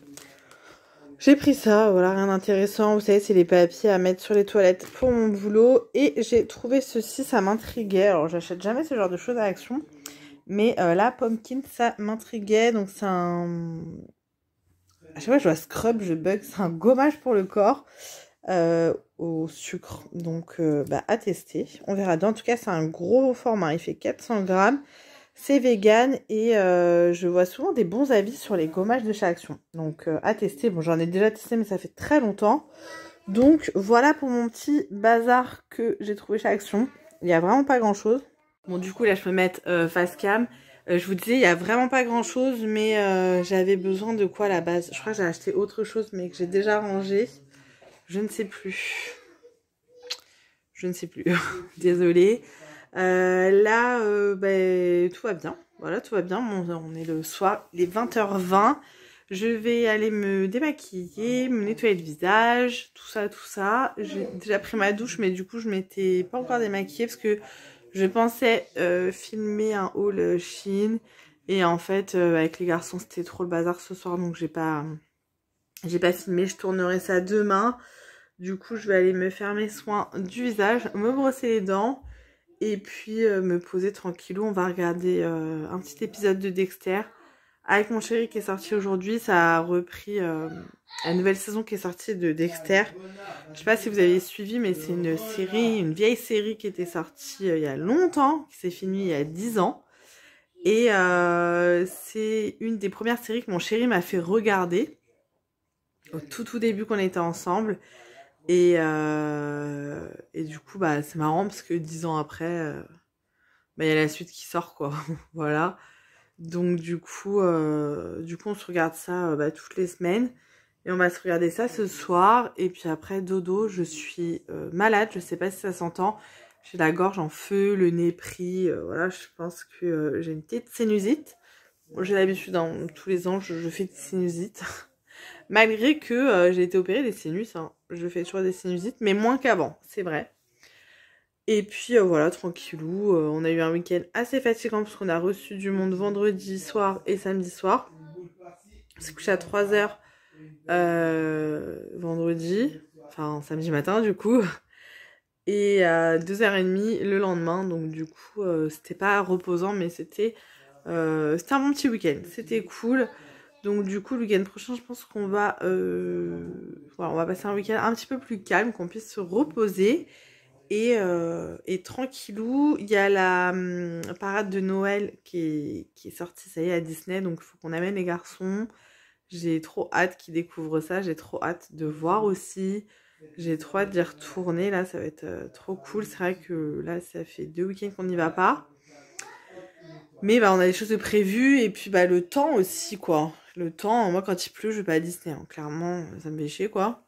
J'ai pris ça, voilà, rien d'intéressant. Vous savez, c'est les papiers à mettre sur les toilettes pour mon boulot. Et j'ai trouvé ceci, ça m'intriguait. Alors, j'achète jamais ce genre de choses à Action. Mais euh, là, pumpkin, ça m'intriguait. Donc, c'est un... À chaque fois, je vois scrub, je bug. C'est un gommage pour le corps euh, au sucre. Donc, euh, bah, à tester. On verra bien. En tout cas, c'est un gros format. Il fait quatre cents grammes. C'est vegan et euh, je vois souvent des bons avis sur les gommages de chez Action. Donc euh, à tester. Bon, j'en ai déjà testé mais ça fait très longtemps. Donc voilà pour mon petit bazar que j'ai trouvé chez Action. Il n'y a vraiment pas grand chose. Bon, du coup là je peux mettre euh, face cam. Euh, je vous disais il n'y a vraiment pas grand chose mais euh, j'avais besoin de quoi à la base. Je crois que j'ai acheté autre chose mais que j'ai déjà rangé. Je ne sais plus. Je ne sais plus. Désolée. Euh, là, euh, ben, tout va bien. Voilà, tout va bien. On, on est le soir, il est vingt heures vingt. Je vais aller me démaquiller, me nettoyer le visage, tout ça, tout ça. J'ai déjà pris ma douche, mais du coup, je m'étais pas encore démaquillée parce que je pensais euh, filmer un haul Shein. Et en fait, euh, avec les garçons, c'était trop le bazar ce soir, donc j'ai pas, j'ai pas filmé. Je tournerai ça demain. Du coup, je vais aller me faire mes soins du visage, me brosser les dents. Et puis euh, me poser tranquillou, on va regarder euh, un petit épisode de Dexter. Avec mon chéri qui est sorti aujourd'hui, ça a repris euh, la nouvelle saison qui est sortie de Dexter. Je sais pas si vous avez suivi, mais c'est une série, une vieille série qui était sortie euh, il y a longtemps, qui s'est finie il y a dix ans. Et euh, c'est une des premières séries que mon chéri m'a fait regarder au tout tout début qu'on était ensemble. Et, euh, et du coup, bah, c'est marrant parce que dix ans après, euh, bah, y a la suite qui sort, quoi. Voilà. Donc, du coup, euh, du coup, on se regarde ça euh, bah, toutes les semaines. Et on va se regarder ça ce soir. Et puis après, dodo, je suis euh, malade. Je sais pas si ça s'entend. J'ai la gorge en feu, le nez pris. Euh, voilà, je pense que euh, j'ai une petite sinusite. Bon, j'ai l'habitude, hein, tous les ans, je, je fais des sinusites. Malgré que euh, j'ai été opérée des sinus, hein. Je fais toujours des sinusites, mais moins qu'avant, c'est vrai. Et puis euh, voilà, tranquillou, euh, on a eu un week-end assez fatigant parce qu'on a reçu du monde vendredi soir et samedi soir. On s'est couché à trois heures euh, vendredi, enfin samedi matin du coup, et à deux heures trente le lendemain, donc du coup euh, c'était pas reposant mais c'était euh, c'était un bon petit week-end, c'était cool. Donc du coup, le week-end prochain, je pense qu'on va, euh... voilà, on va passer un week-end un petit peu plus calme, qu'on puisse se reposer. Et, euh, et tranquillou, il y a la hum, parade de Noël qui est, qui est sortie, ça y est, à Disney. Donc il faut qu'on amène les garçons. J'ai trop hâte qu'ils découvrent ça. J'ai trop hâte de voir aussi. J'ai trop hâte d'y retourner. Là, ça va être euh, trop cool. C'est vrai que là, ça fait deux week-ends qu'on n'y va pas. Mais bah, on a des choses de prévues. Et puis bah, le temps aussi, quoi. Le temps, moi, quand il pleut, je vais pas à Disney. Hein. Clairement, ça me fait chier, quoi.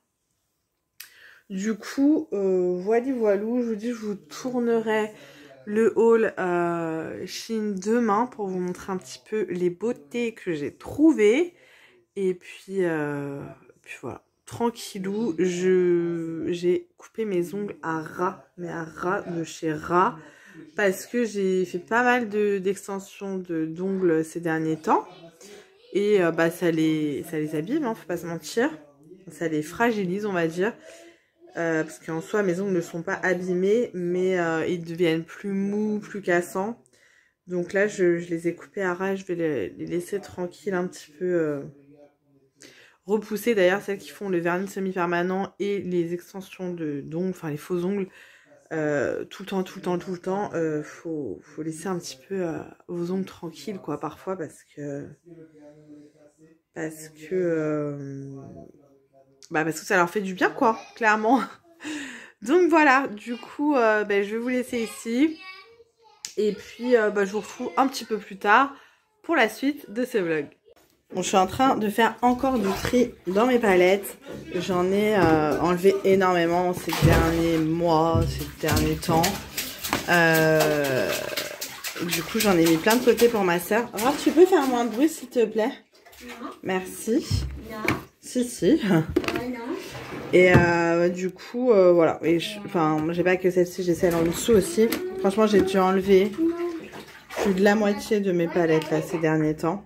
Du coup, euh, voilà, voilou, je vous dis, je vous tournerai le haul euh, Shein demain pour vous montrer un petit peu les beautés que j'ai trouvées. Et puis, euh, puis voilà, tranquillou, je j'ai coupé mes ongles à ras, mais à ras de chez ras, parce que j'ai fait pas mal de d'extensions de, d'ongles ces derniers temps. Et euh, bah ça les, ça les abîme, hein, faut pas se mentir. Ça les fragilise, on va dire. Euh, parce qu'en soi mes ongles ne sont pas abîmés, mais euh, ils deviennent plus mous, plus cassants. Donc là je, je les ai coupés à ras, je vais les, les laisser tranquilles un petit peu euh, repousser. D'ailleurs celles qui font le vernis semi-permanent et les extensions de d'ongles, enfin les faux ongles, euh, tout le temps, tout le temps, tout le temps, euh, faut, faut laisser un petit peu euh, vos ongles tranquilles quoi parfois, parce que parce que euh, Bah parce que ça leur fait du bien quoi, clairement. Donc voilà, du coup euh, bah, je vais vous laisser ici. Et puis euh, bah, je vous retrouve un petit peu plus tard pour la suite de ce vlog. Bon, je suis en train de faire encore du tri dans mes palettes. J'en ai euh, enlevé énormément ces derniers mois, ces derniers temps. Euh, du coup j'en ai mis plein de côté pour ma soeur. Alors tu peux faire moins de bruit s'il te plaît? Non. Merci. Non. Si, si. Ouais, non. Et euh, du coup, euh, voilà. Et je, enfin, j'ai pas que celle-ci, j'ai celle en dessous aussi. Franchement, j'ai dû enlever plus de la moitié de mes palettes là ces derniers temps.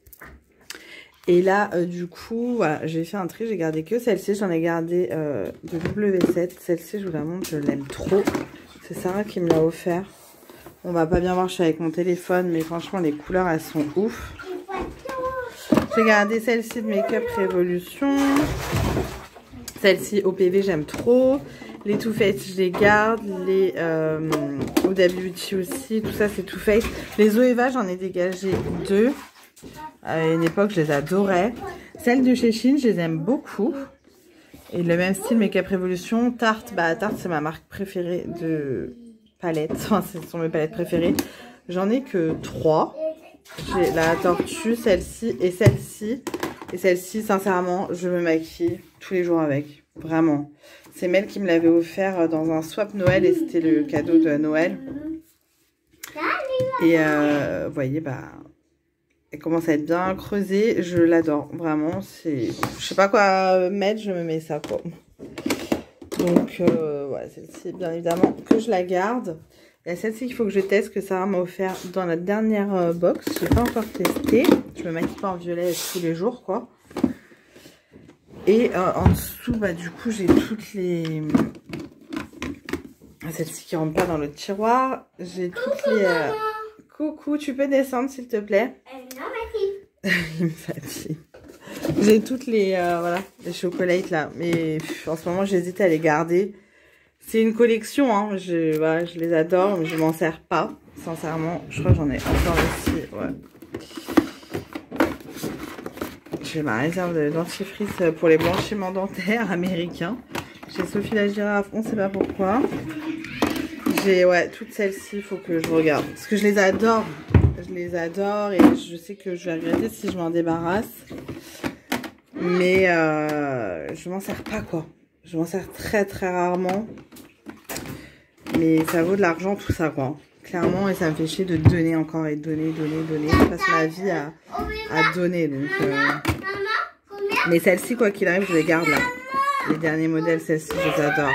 Et là, euh, du coup, voilà, j'ai fait un tri. J'ai gardé que celle-ci. J'en ai gardé euh, de W sept. Celle-ci, je vous la montre, je l'aime trop. C'est Sarah qui me l'a offert. On va pas bien voir, je suis avec mon téléphone, mais franchement, les couleurs, elles sont ouf. J'ai gardé celle-ci de Make Up Révolution. Celle-ci O P V, j'aime trop. Les Too Faced, je les garde. Les euh, Huda Beauty aussi. Tout ça, c'est Too Faced. Les Zoeva, j'en ai dégagé deux. À une époque, je les adorais. Celles de chez Shein, je les aime beaucoup. Et le même style Make Up Révolution. Tarte, bah Tarte, c'est ma marque préférée de palettes. Enfin, ce sont mes palettes préférées. J'en ai que trois. J'ai la tortue, celle-ci et celle-ci. Et celle-ci, sincèrement, je me maquille tous les jours avec. Vraiment. C'est Mel qui me l'avait offert dans un swap Noël et c'était le cadeau de Noël. Et euh, vous voyez, bah, elle commence à être bien creusée. Je l'adore, vraiment. C'est, je sais pas quoi mettre, je me mets ça, quoi. Donc, euh, voilà, celle-ci, bien évidemment, que je la garde. Il y a celle-ci qu'il faut que je teste, que Sarah m'a offert dans la dernière euh, box. Je n'ai pas encore testé. Je me maquille pas en violet tous les jours, quoi. Et euh, en dessous, bah du coup, j'ai toutes les... Celle-ci qui rentre pas dans le tiroir. J'ai toutes les... Euh... Coucou, tu peux descendre, s'il te plaît? Non, merci. Il me fatigue. J'ai toutes les... Euh, voilà, les chocolates, là. Mais pff, en ce moment, j'hésite à les garder. C'est une collection, hein. Je, voilà, je les adore, mais je m'en sers pas. Sincèrement, je crois que j'en ai encore ici. Ouais. J'ai ma réserve de dentifrice pour les blanchiments dentaires américains. Chez Sophie la Girafe, on sait pas pourquoi. J'ai, ouais, toutes celles-ci, il faut que je regarde. Parce que je les adore. Je les adore et je sais que je vais regretter si je m'en débarrasse. Mais euh, je m'en sers pas, quoi. Je m'en sers très très rarement. Mais ça vaut de l'argent tout ça, quoi. Clairement, et ça me fait chier de donner encore et donner, donner, donner. Je passe ma vie à, à donner. Donc, euh... Mais celle-ci, quoi qu'il arrive, je les garde là. Les derniers modèles, celles-ci, je les adore.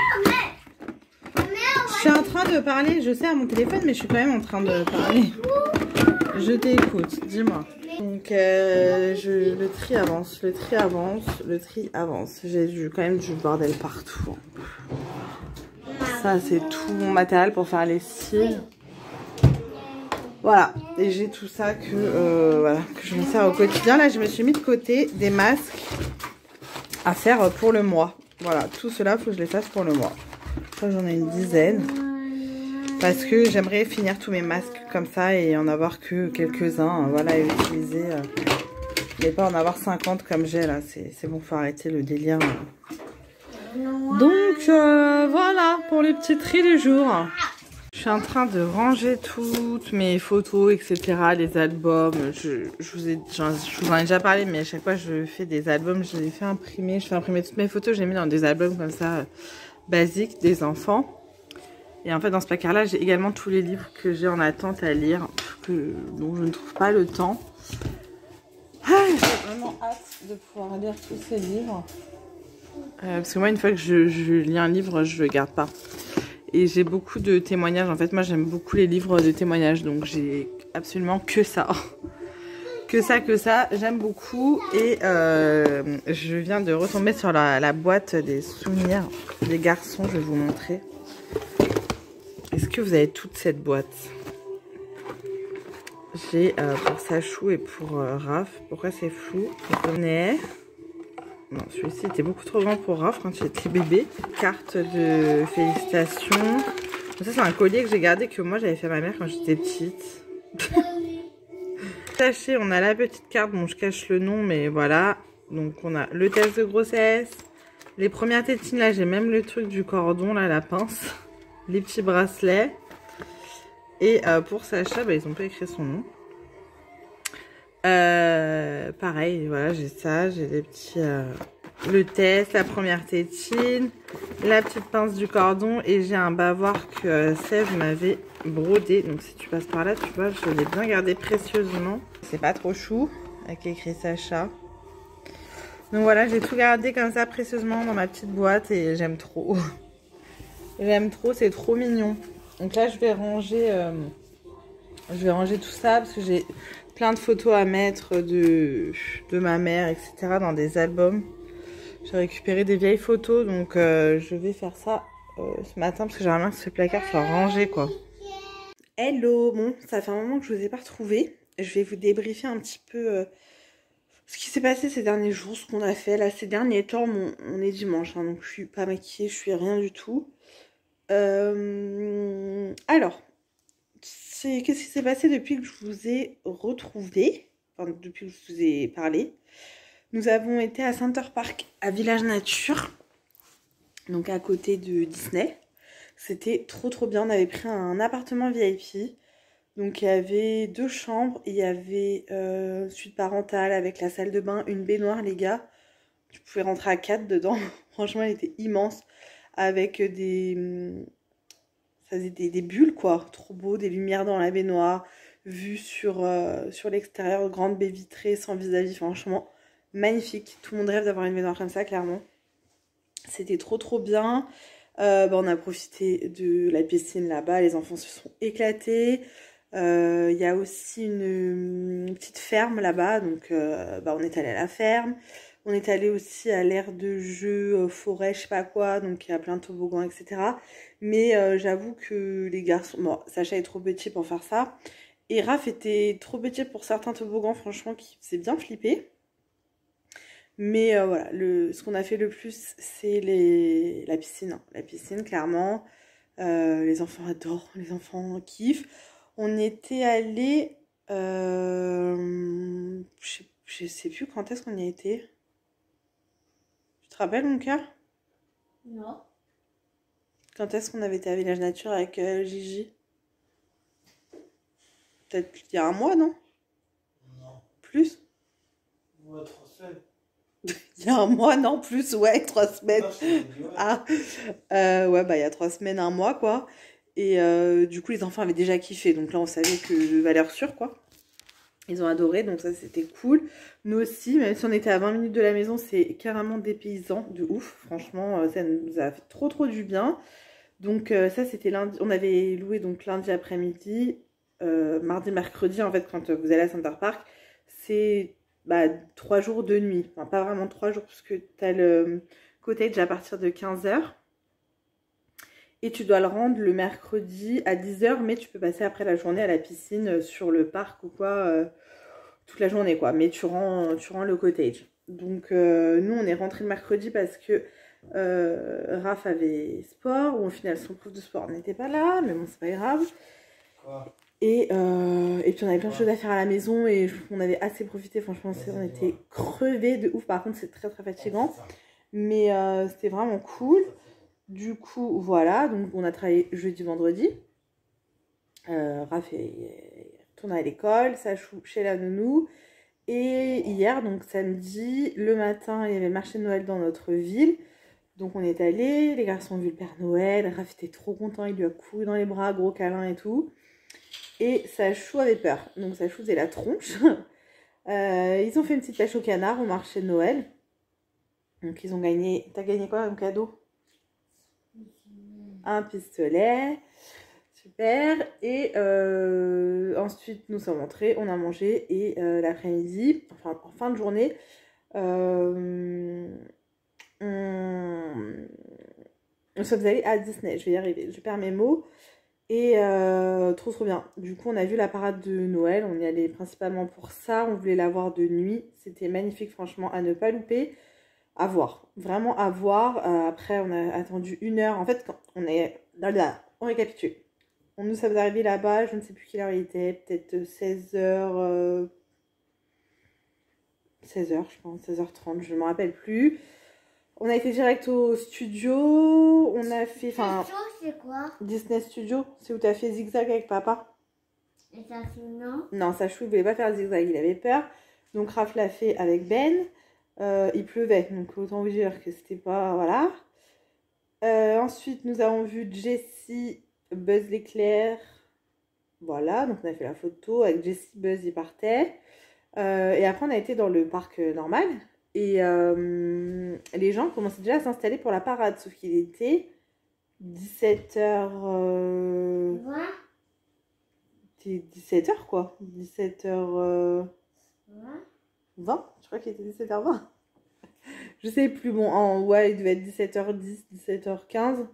Je suis en train de parler, je sais, à mon téléphone, mais je suis quand même en train de parler. Je t'écoute, dis-moi. Donc, euh, je, le tri avance, le tri avance, le tri avance. J'ai du, quand même du bordel partout. Ça, c'est tout mon matériel pour faire les cils. Voilà, et j'ai tout ça que, euh, voilà, que je me sers au quotidien. Là, je me suis mis de côté des masques à faire pour le mois. Voilà, tout cela, il faut que je les fasse pour le mois. Ça, j'en ai une dizaine. Parce que j'aimerais finir tous mes masques comme ça et en avoir que quelques-uns, voilà, à utiliser. Mais pas en avoir cinquante comme j'ai là, c'est bon, faut arrêter le délire. Donc, euh, voilà, pour les petits tris du jour. Je suis en train de ranger toutes mes photos, et cetera, les albums. Je, je, vous ai, je vous en ai déjà parlé, mais à chaque fois je fais des albums, je les fais imprimer. Je fais imprimer toutes mes photos, j'ai mis dans des albums comme ça, euh, basiques, des enfants. Et en fait, dans ce placard-là, j'ai également tous les livres que j'ai en attente à lire, que, dont je ne trouve pas le temps. Ah, j'ai vraiment hâte de pouvoir lire tous ces livres. Euh, parce que moi, une fois que je, je lis un livre, je le garde pas. Et j'ai beaucoup de témoignages. En fait, moi, j'aime beaucoup les livres de témoignages. Donc, j'ai absolument que ça. Que ça, que ça. J'aime beaucoup. Et euh, je viens de retomber sur la, la boîte des souvenirs des garçons. Je vais vous montrer. Est-ce que vous avez toute cette boîte? J'ai euh, pour Sachou et pour euh, Raph. Pourquoi c'est flou? Je Non, celui-ci était beaucoup trop grand pour Raph quand j'étais bébé. Carte de félicitations. Ça, c'est un collier que j'ai gardé que moi j'avais fait à ma mère quand j'étais petite. Sachez, on a la petite carte. Bon, je cache le nom, mais voilà. Donc, on a le test de grossesse. Les premières tétines, là, j'ai même le truc du cordon, là, la pince. Les petits bracelets. Et euh, pour Sacha, bah, ils n'ont pas écrit son nom. Euh, pareil, voilà, j'ai ça, j'ai des petits... Euh, le test, la première tétine, la petite pince du cordon et j'ai un bavoir que euh, Sève m'avait brodé. Donc si tu passes par là, tu vois, je l'ai bien gardé précieusement. C'est pas trop chou, avec écrit Sacha. Donc voilà, j'ai tout gardé comme ça précieusement dans ma petite boîte et j'aime trop. J'aime trop, c'est trop mignon. Donc là, je vais ranger, euh, je vais ranger tout ça parce que j'ai plein de photos à mettre de, de ma mère, et cetera dans des albums. J'ai récupéré des vieilles photos, donc euh, je vais faire ça euh, ce matin parce que j'aimerais bien que ce placard soit rangé, quoi. Hello, bon, ça fait un moment que je vous ai pas retrouvé. Je vais vous débriefer un petit peu euh, ce qui s'est passé ces derniers jours, ce qu'on a fait. Là, ces derniers temps, bon, on est dimanche, hein, donc je suis pas maquillée, je suis rien du tout. Euh, alors, qu'est-ce qui s'est passé depuis que je vous ai retrouvé, enfin depuis que je vous ai parlé. Nous avons été à Center Park, à Village Nature, donc à côté de Disney. C'était trop trop bien, on avait pris un appartement V I P. Donc il y avait deux chambres, il y avait euh, suite parentale avec la salle de bain, une baignoire les gars. Tu pouvais rentrer à quatre dedans, franchement elle était immense. Avec des... ça faisait des, des bulles quoi, trop beau, des lumières dans la baignoire, vue sur, euh, sur l'extérieur, grande baie vitrée sans vis-à-vis, franchement magnifique. Tout le monde rêve d'avoir une baignoire comme ça, clairement. C'était trop trop bien. Euh, bah, on a profité de la piscine là-bas, les enfants se sont éclatés. Il euh, y a aussi une, une petite ferme là-bas, donc euh, bah, on est allé à la ferme. On est allé aussi à l'aire de jeu, euh, forêt, je sais pas quoi, donc il y a plein de toboggans, et cetera. Mais euh, j'avoue que les garçons... Bon, Sacha est trop petit pour faire ça. Et Raph était trop petit pour certains toboggans, franchement, qui faisaient bien flipper. Mais euh, voilà, le, ce qu'on a fait le plus, c'est les, la piscine. Hein. La piscine, clairement. Euh, les enfants adorent, les enfants kiffent. On était allé... Euh, je, sais, je sais plus quand est-ce qu'on y a été. Tu te rappelles, mon cœur? Non. Quand est-ce qu'on avait été à Village Nature avec euh, Gigi? Peut-être il y a un mois, non? Non. Plus? Ouais, trois semaines. Il y a un mois, non? Plus, ouais, trois semaines. Non, je t'ai dit, ouais. Ah, euh, ouais, bah il y a trois semaines, un mois, quoi. Et euh, du coup, les enfants avaient déjà kiffé. Donc là, on savait que valeur sûre, quoi. Ils ont adoré, donc ça, c'était cool. Nous aussi, même si on était à vingt minutes de la maison, c'est carrément dépaysant, de ouf. Franchement, ça nous a fait trop, trop du bien. Donc euh, ça, c'était lundi. On avait loué donc lundi après-midi, euh, mardi, mercredi, en fait, quand vous allez à Center Park. C'est bah, trois jours de nuit. Enfin, pas vraiment trois jours, parce que tu as le cottage à partir de quinze heures. Et tu dois le rendre le mercredi à dix heures, mais tu peux passer après la journée à la piscine sur le parc ou quoi, euh, toute la journée quoi. Mais tu rends, tu rends le cottage. Donc euh, nous on est rentré le mercredi parce que euh, Raph avait sport, ou au final son prof de sport n'était pas là, mais bon c'est pas grave. Quoi? Et, euh, et puis on avait plein de choses à faire à la maison et on avait assez profité, franchement on était crevés de ouf. Par contre c'est très très fatigant, mais euh, c'était vraiment cool. Du coup voilà, donc on a travaillé jeudi vendredi. euh, Raph est retourné à l'école, Sachou chez la nounou. Et hier, donc samedi, le matin, il y avait le marché de Noël dans notre ville. Donc on est allé, les garçons ont vu le Père Noël, Raph était trop content, il lui a couru dans les bras, gros câlin et tout. Et Sachou avait peur, donc Sachou faisait la tronche. euh, ils ont fait une petite pêche au canard au marché de Noël. Donc ils ont gagné, t'as gagné quoi comme cadeau? Un pistolet. Super. Et euh, ensuite, nous sommes entrés, on a mangé. Et euh, l'après-midi, enfin en fin de journée, euh, on... nous sommes allés à Disney. Je vais y arriver, je perds mes mots. Et euh, trop trop bien. Du coup, on a vu la parade de Noël. On y allait principalement pour ça. On voulait la voir de nuit. C'était magnifique, franchement, à ne pas louper. À voir. Vraiment à voir. Euh, après, on a attendu une heure. En fait, quand on est... On récapitule. On nous sommes arrivés là-bas, je ne sais plus quelle heure il était, peut-être seize heures, euh, seize heures je pense, seize heures trente, je ne me rappelle plus. On a été direct au studio, on a fait, enfin, c'est quoi? Disney Studio, c'est où tu as fait zigzag avec papa. Et ça c'est non? Non, Sachou, il voulait pas faire zigzag, il avait peur. Donc Raph l'a fait avec Ben, euh, il pleuvait, donc autant vous dire que c'était pas, voilà. Euh, ensuite, nous avons vu Jessie, Buzz l'éclair. Voilà, donc on a fait la photo avec Jessie, Buzz, il partait. Euh, et après, on a été dans le parc normal. Et euh, les gens commençaient déjà à s'installer pour la parade. Sauf qu'il était dix-sept heures... Euh... Ouais. dix-sept heures quoi. dix-sept heures euh... vingt. Je crois qu'il était dix-sept heures vingt. Je sais plus. Bon, en... ouais, il devait être dix-sept heures dix, dix-sept heures quinze.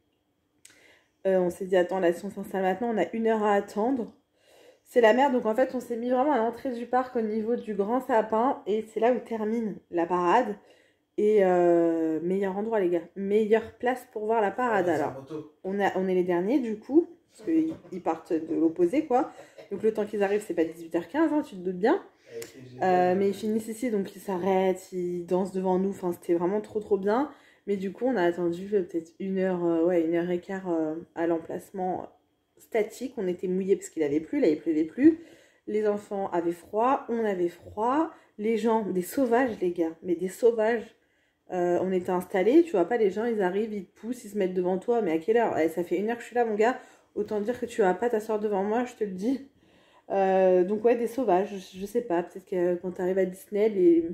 Euh, on s'est dit, attends, là, si on s'installe maintenant, on a une heure à attendre. C'est la merde. Donc, en fait, on s'est mis vraiment à l'entrée du parc au niveau du grand sapin. Et c'est là où termine la parade. Et euh, meilleur endroit, les gars. Meilleure place pour voir la parade. Alors, on, a, on est les derniers, du coup. Parce qu'ils ils partent de l'opposé, quoi. Donc, le temps qu'ils arrivent, c'est pas dix-huit heures quinze, hein, tu te doutes bien. Euh, mais ils finissent ici, donc ils s'arrêtent, ils dansent devant nous. Enfin, c'était vraiment trop, trop bien. Mais du coup, on a attendu euh, peut-être une heure, euh, ouais, une heure et quart euh, à l'emplacement statique. On était mouillés parce qu'il avait plu, là il pleuvait plus. Les enfants avaient froid, on avait froid. Les gens, des sauvages les gars, mais des sauvages. Euh, on était installés, tu vois pas, les gens ils arrivent, ils te poussent, ils se mettent devant toi. Mais à quelle heure? Eh, ça fait une heure que je suis là mon gars. Autant dire que tu vas pas t'asseoir devant moi, je te le dis. Euh, donc ouais, des sauvages, je, je sais pas. Peut-être que quand tu arrives à Disney, les...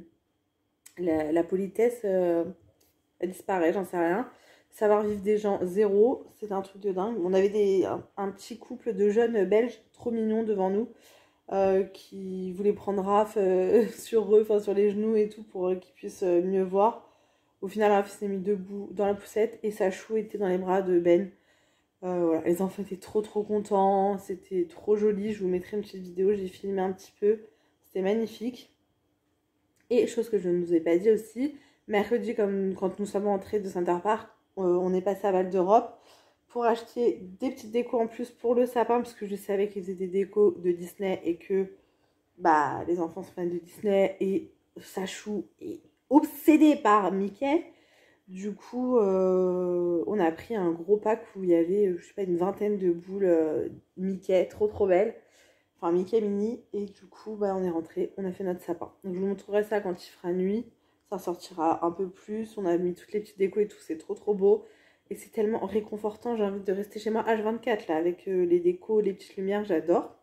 la, la politesse... Euh... elle disparaît, j'en sais rien. Savoir vivre des gens, zéro, c'est un truc de dingue. On avait des, un, un petit couple de jeunes belges trop mignons devant nous euh, qui voulaient prendre Raph euh, sur eux, enfin sur les genoux et tout pour euh, qu'ils puissent euh, mieux voir. Au final, Raph s'est mis debout dans la poussette et Sachou était dans les bras de Ben. Euh, voilà. Les enfants étaient trop trop contents, c'était trop joli. Je vous mettrai une petite vidéo, j'ai filmé un petit peu. C'était magnifique. Et chose que je ne vous ai pas dit aussi, mercredi, comme quand nous sommes rentrés de Center Park, euh, on est passé à Val d'Europe pour acheter des petites décos en plus pour le sapin, parce que je savais qu'ils faisaient des décos de Disney et que bah, les enfants sont fans de Disney et Sachou est obsédé par Mickey. Du coup, euh, on a pris un gros pack où il y avait, je sais pas, une vingtaine de boules euh, Mickey, trop trop belles. Enfin, Mickey mini. Et du coup, bah, on est rentré, on a fait notre sapin. Donc, je vous montrerai ça quand il fera nuit. Ça sortira un peu plus. On a mis toutes les petites décos et tout. C'est trop, trop beau. Et c'est tellement réconfortant. J'ai envie de rester chez moi H vingt-quatre, là, avec euh, les décos, les petites lumières. J'adore.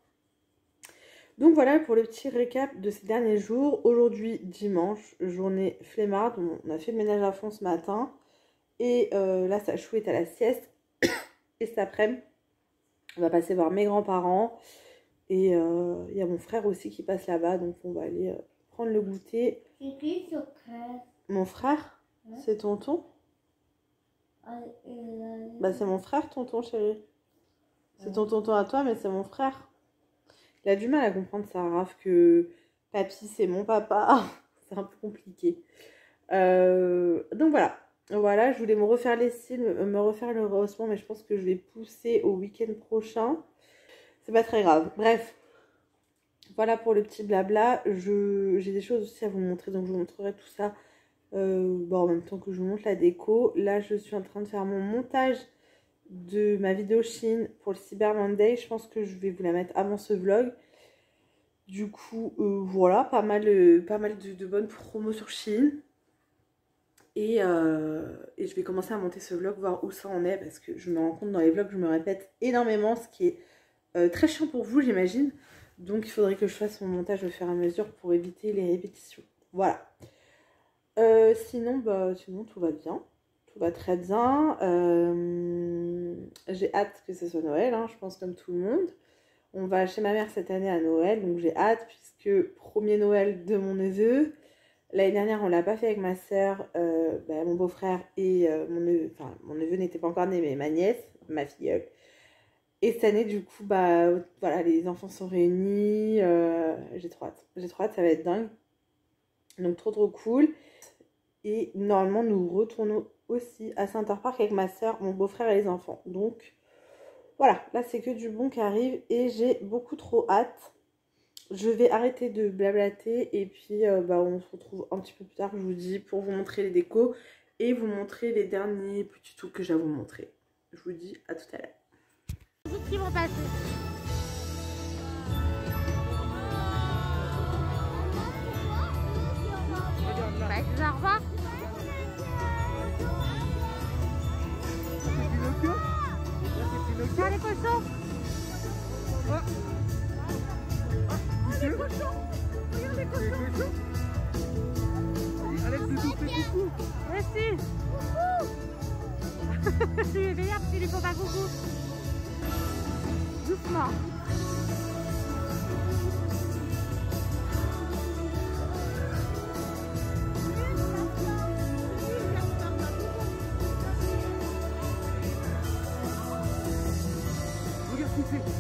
Donc, voilà pour le petit récap de ces derniers jours. Aujourd'hui, dimanche, journée flemmarde. On a fait le ménage à fond ce matin. Et euh, là, Sachou est à la sieste. Et cet après-midi, on va passer voir mes grands-parents. Et il euh, y a mon frère aussi qui passe là-bas, donc on va aller euh, prendre le goûter. C'est qui ce frère? Mon frère, ouais. C'est tonton. Bah c'est mon frère tonton chérie. C'est ton tonton à toi mais c'est mon frère. Il a du mal à comprendre ça, Raph, que papy c'est mon papa. C'est un peu compliqué. Euh, donc voilà. Voilà, je voulais me refaire les cils, me refaire le rehaussement, mais je pense que je vais pousser au week-end prochain. C'est pas très grave. Bref. Voilà pour le petit blabla. Je, j'ai des choses aussi à vous montrer, donc je vous montrerai tout ça euh, bon, en même temps que je vous montre la déco. Là, je suis en train de faire mon montage de ma vidéo Shein pour le Cyber Monday. Je pense que je vais vous la mettre avant ce vlog. Du coup, euh, voilà, pas mal, euh, pas mal de, de bonnes promos sur Shein. Et, euh, et je vais commencer à monter ce vlog, voir où ça en est, parce que je me rends compte dans les vlogs, je me répète énormément, ce qui est euh, très chiant pour vous, j'imagine. Donc il faudrait que je fasse mon montage au fur et à mesure pour éviter les répétitions. Voilà. Euh, sinon, bah, sinon, tout va bien. Tout va très bien. Euh, j'ai hâte que ce soit Noël, hein, je pense comme tout le monde. On va chez ma mère cette année à Noël, donc j'ai hâte, puisque premier Noël de mon neveu. L'année dernière, on l'a pas fait avec ma soeur, euh, bah, mon beau-frère et euh, mon neveu. Enfin, mon neveu n'était pas encore né, mais ma nièce, ma filleule. Et cette année, du coup, bah voilà, les enfants sont réunis. Euh, j'ai trop hâte. J'ai trop hâte, ça va être dingue. Donc, trop trop cool. Et normalement, nous retournons aussi à Center Park avec ma soeur, mon beau-frère et les enfants. Donc, voilà, là, c'est que du bon qui arrive et j'ai beaucoup trop hâte. Je vais arrêter de blablater et puis euh, bah, on se retrouve un petit peu plus tard, je vous dis, pour vous montrer les décos et vous montrer les derniers petits trucs que j'ai à vous montrer. Je vous dis à tout à l'heure. Qui vont passer. Bah, tu vas revoir. Tiens les cochons. Oh. Les cochons! Regarde les cochons! Alex, c'est tout fait coucou! Merci! Coucou! Lui est meilleur parce qu'ils lui font pas coucou! Doucement! Regarde ce qu'il fait!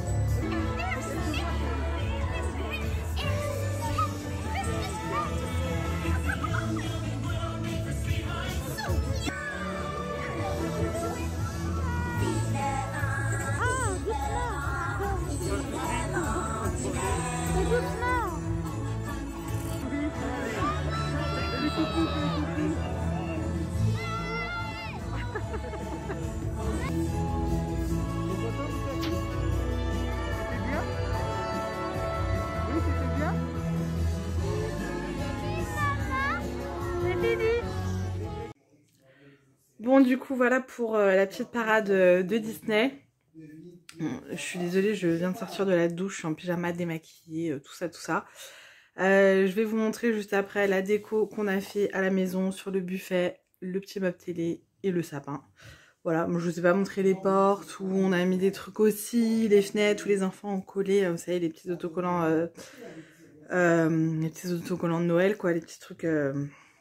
Bon, du coup, voilà pour euh, la petite parade euh, de Disney. Bon, je suis désolée, je viens de sortir de la douche, je suis en pyjama démaquillée, euh, tout ça, tout ça. Euh, je vais vous montrer juste après la déco qu'on a fait à la maison sur le buffet, le petit meuble télé et le sapin. Voilà, moi je vous ai pas montré les portes où on a mis des trucs aussi, les fenêtres où les enfants ont collé, vous savez, les petits autocollants, euh, euh, les petits autocollants de Noël, quoi, les petits trucs, euh,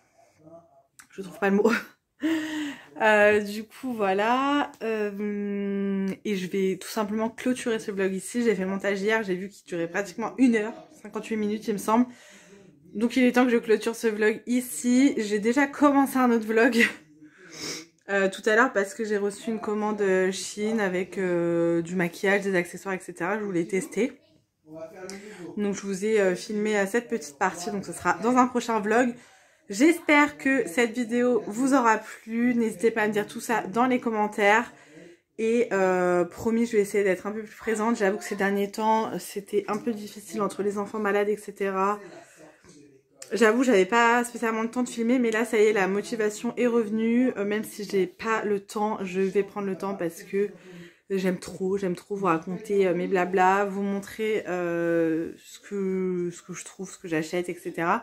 je trouve pas le mot. Euh, du coup voilà, euh, et je vais tout simplement clôturer ce vlog ici. J'ai fait le montage hier, j'ai vu qu'il durait pratiquement une heure, cinquante-huit minutes il me semble. Donc il est temps que je clôture ce vlog ici. J'ai déjà commencé un autre vlog euh, tout à l'heure parce que j'ai reçu une commande Shein avec euh, du maquillage, des accessoires, et cetera. Je voulais tester. Donc je vous ai euh, filmé euh, cette petite partie, donc ce sera dans un prochain vlog. J'espère que cette vidéo vous aura plu. N'hésitez pas à me dire tout ça dans les commentaires. Et euh, promis, je vais essayer d'être un peu plus présente. J'avoue que ces derniers temps, c'était un peu difficile entre les enfants malades, et cetera. J'avoue, j'avais pas spécialement le temps de filmer. Mais là, ça y est, la motivation est revenue. Euh, même si j'ai pas le temps, je vais prendre le temps parce que j'aime trop. J'aime trop vous raconter euh, mes blabla, vous montrer euh, ce, que, ce que je trouve, ce que j'achète, et cetera.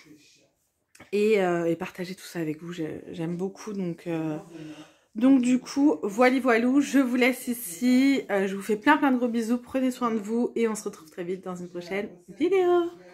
Et, euh, et partager tout ça avec vous, j'aime beaucoup. Donc, euh, donc du coup, voili voilou, je vous laisse ici. Euh, je vous fais plein plein de gros bisous, prenez soin de vous et on se retrouve très vite dans une prochaine vidéo.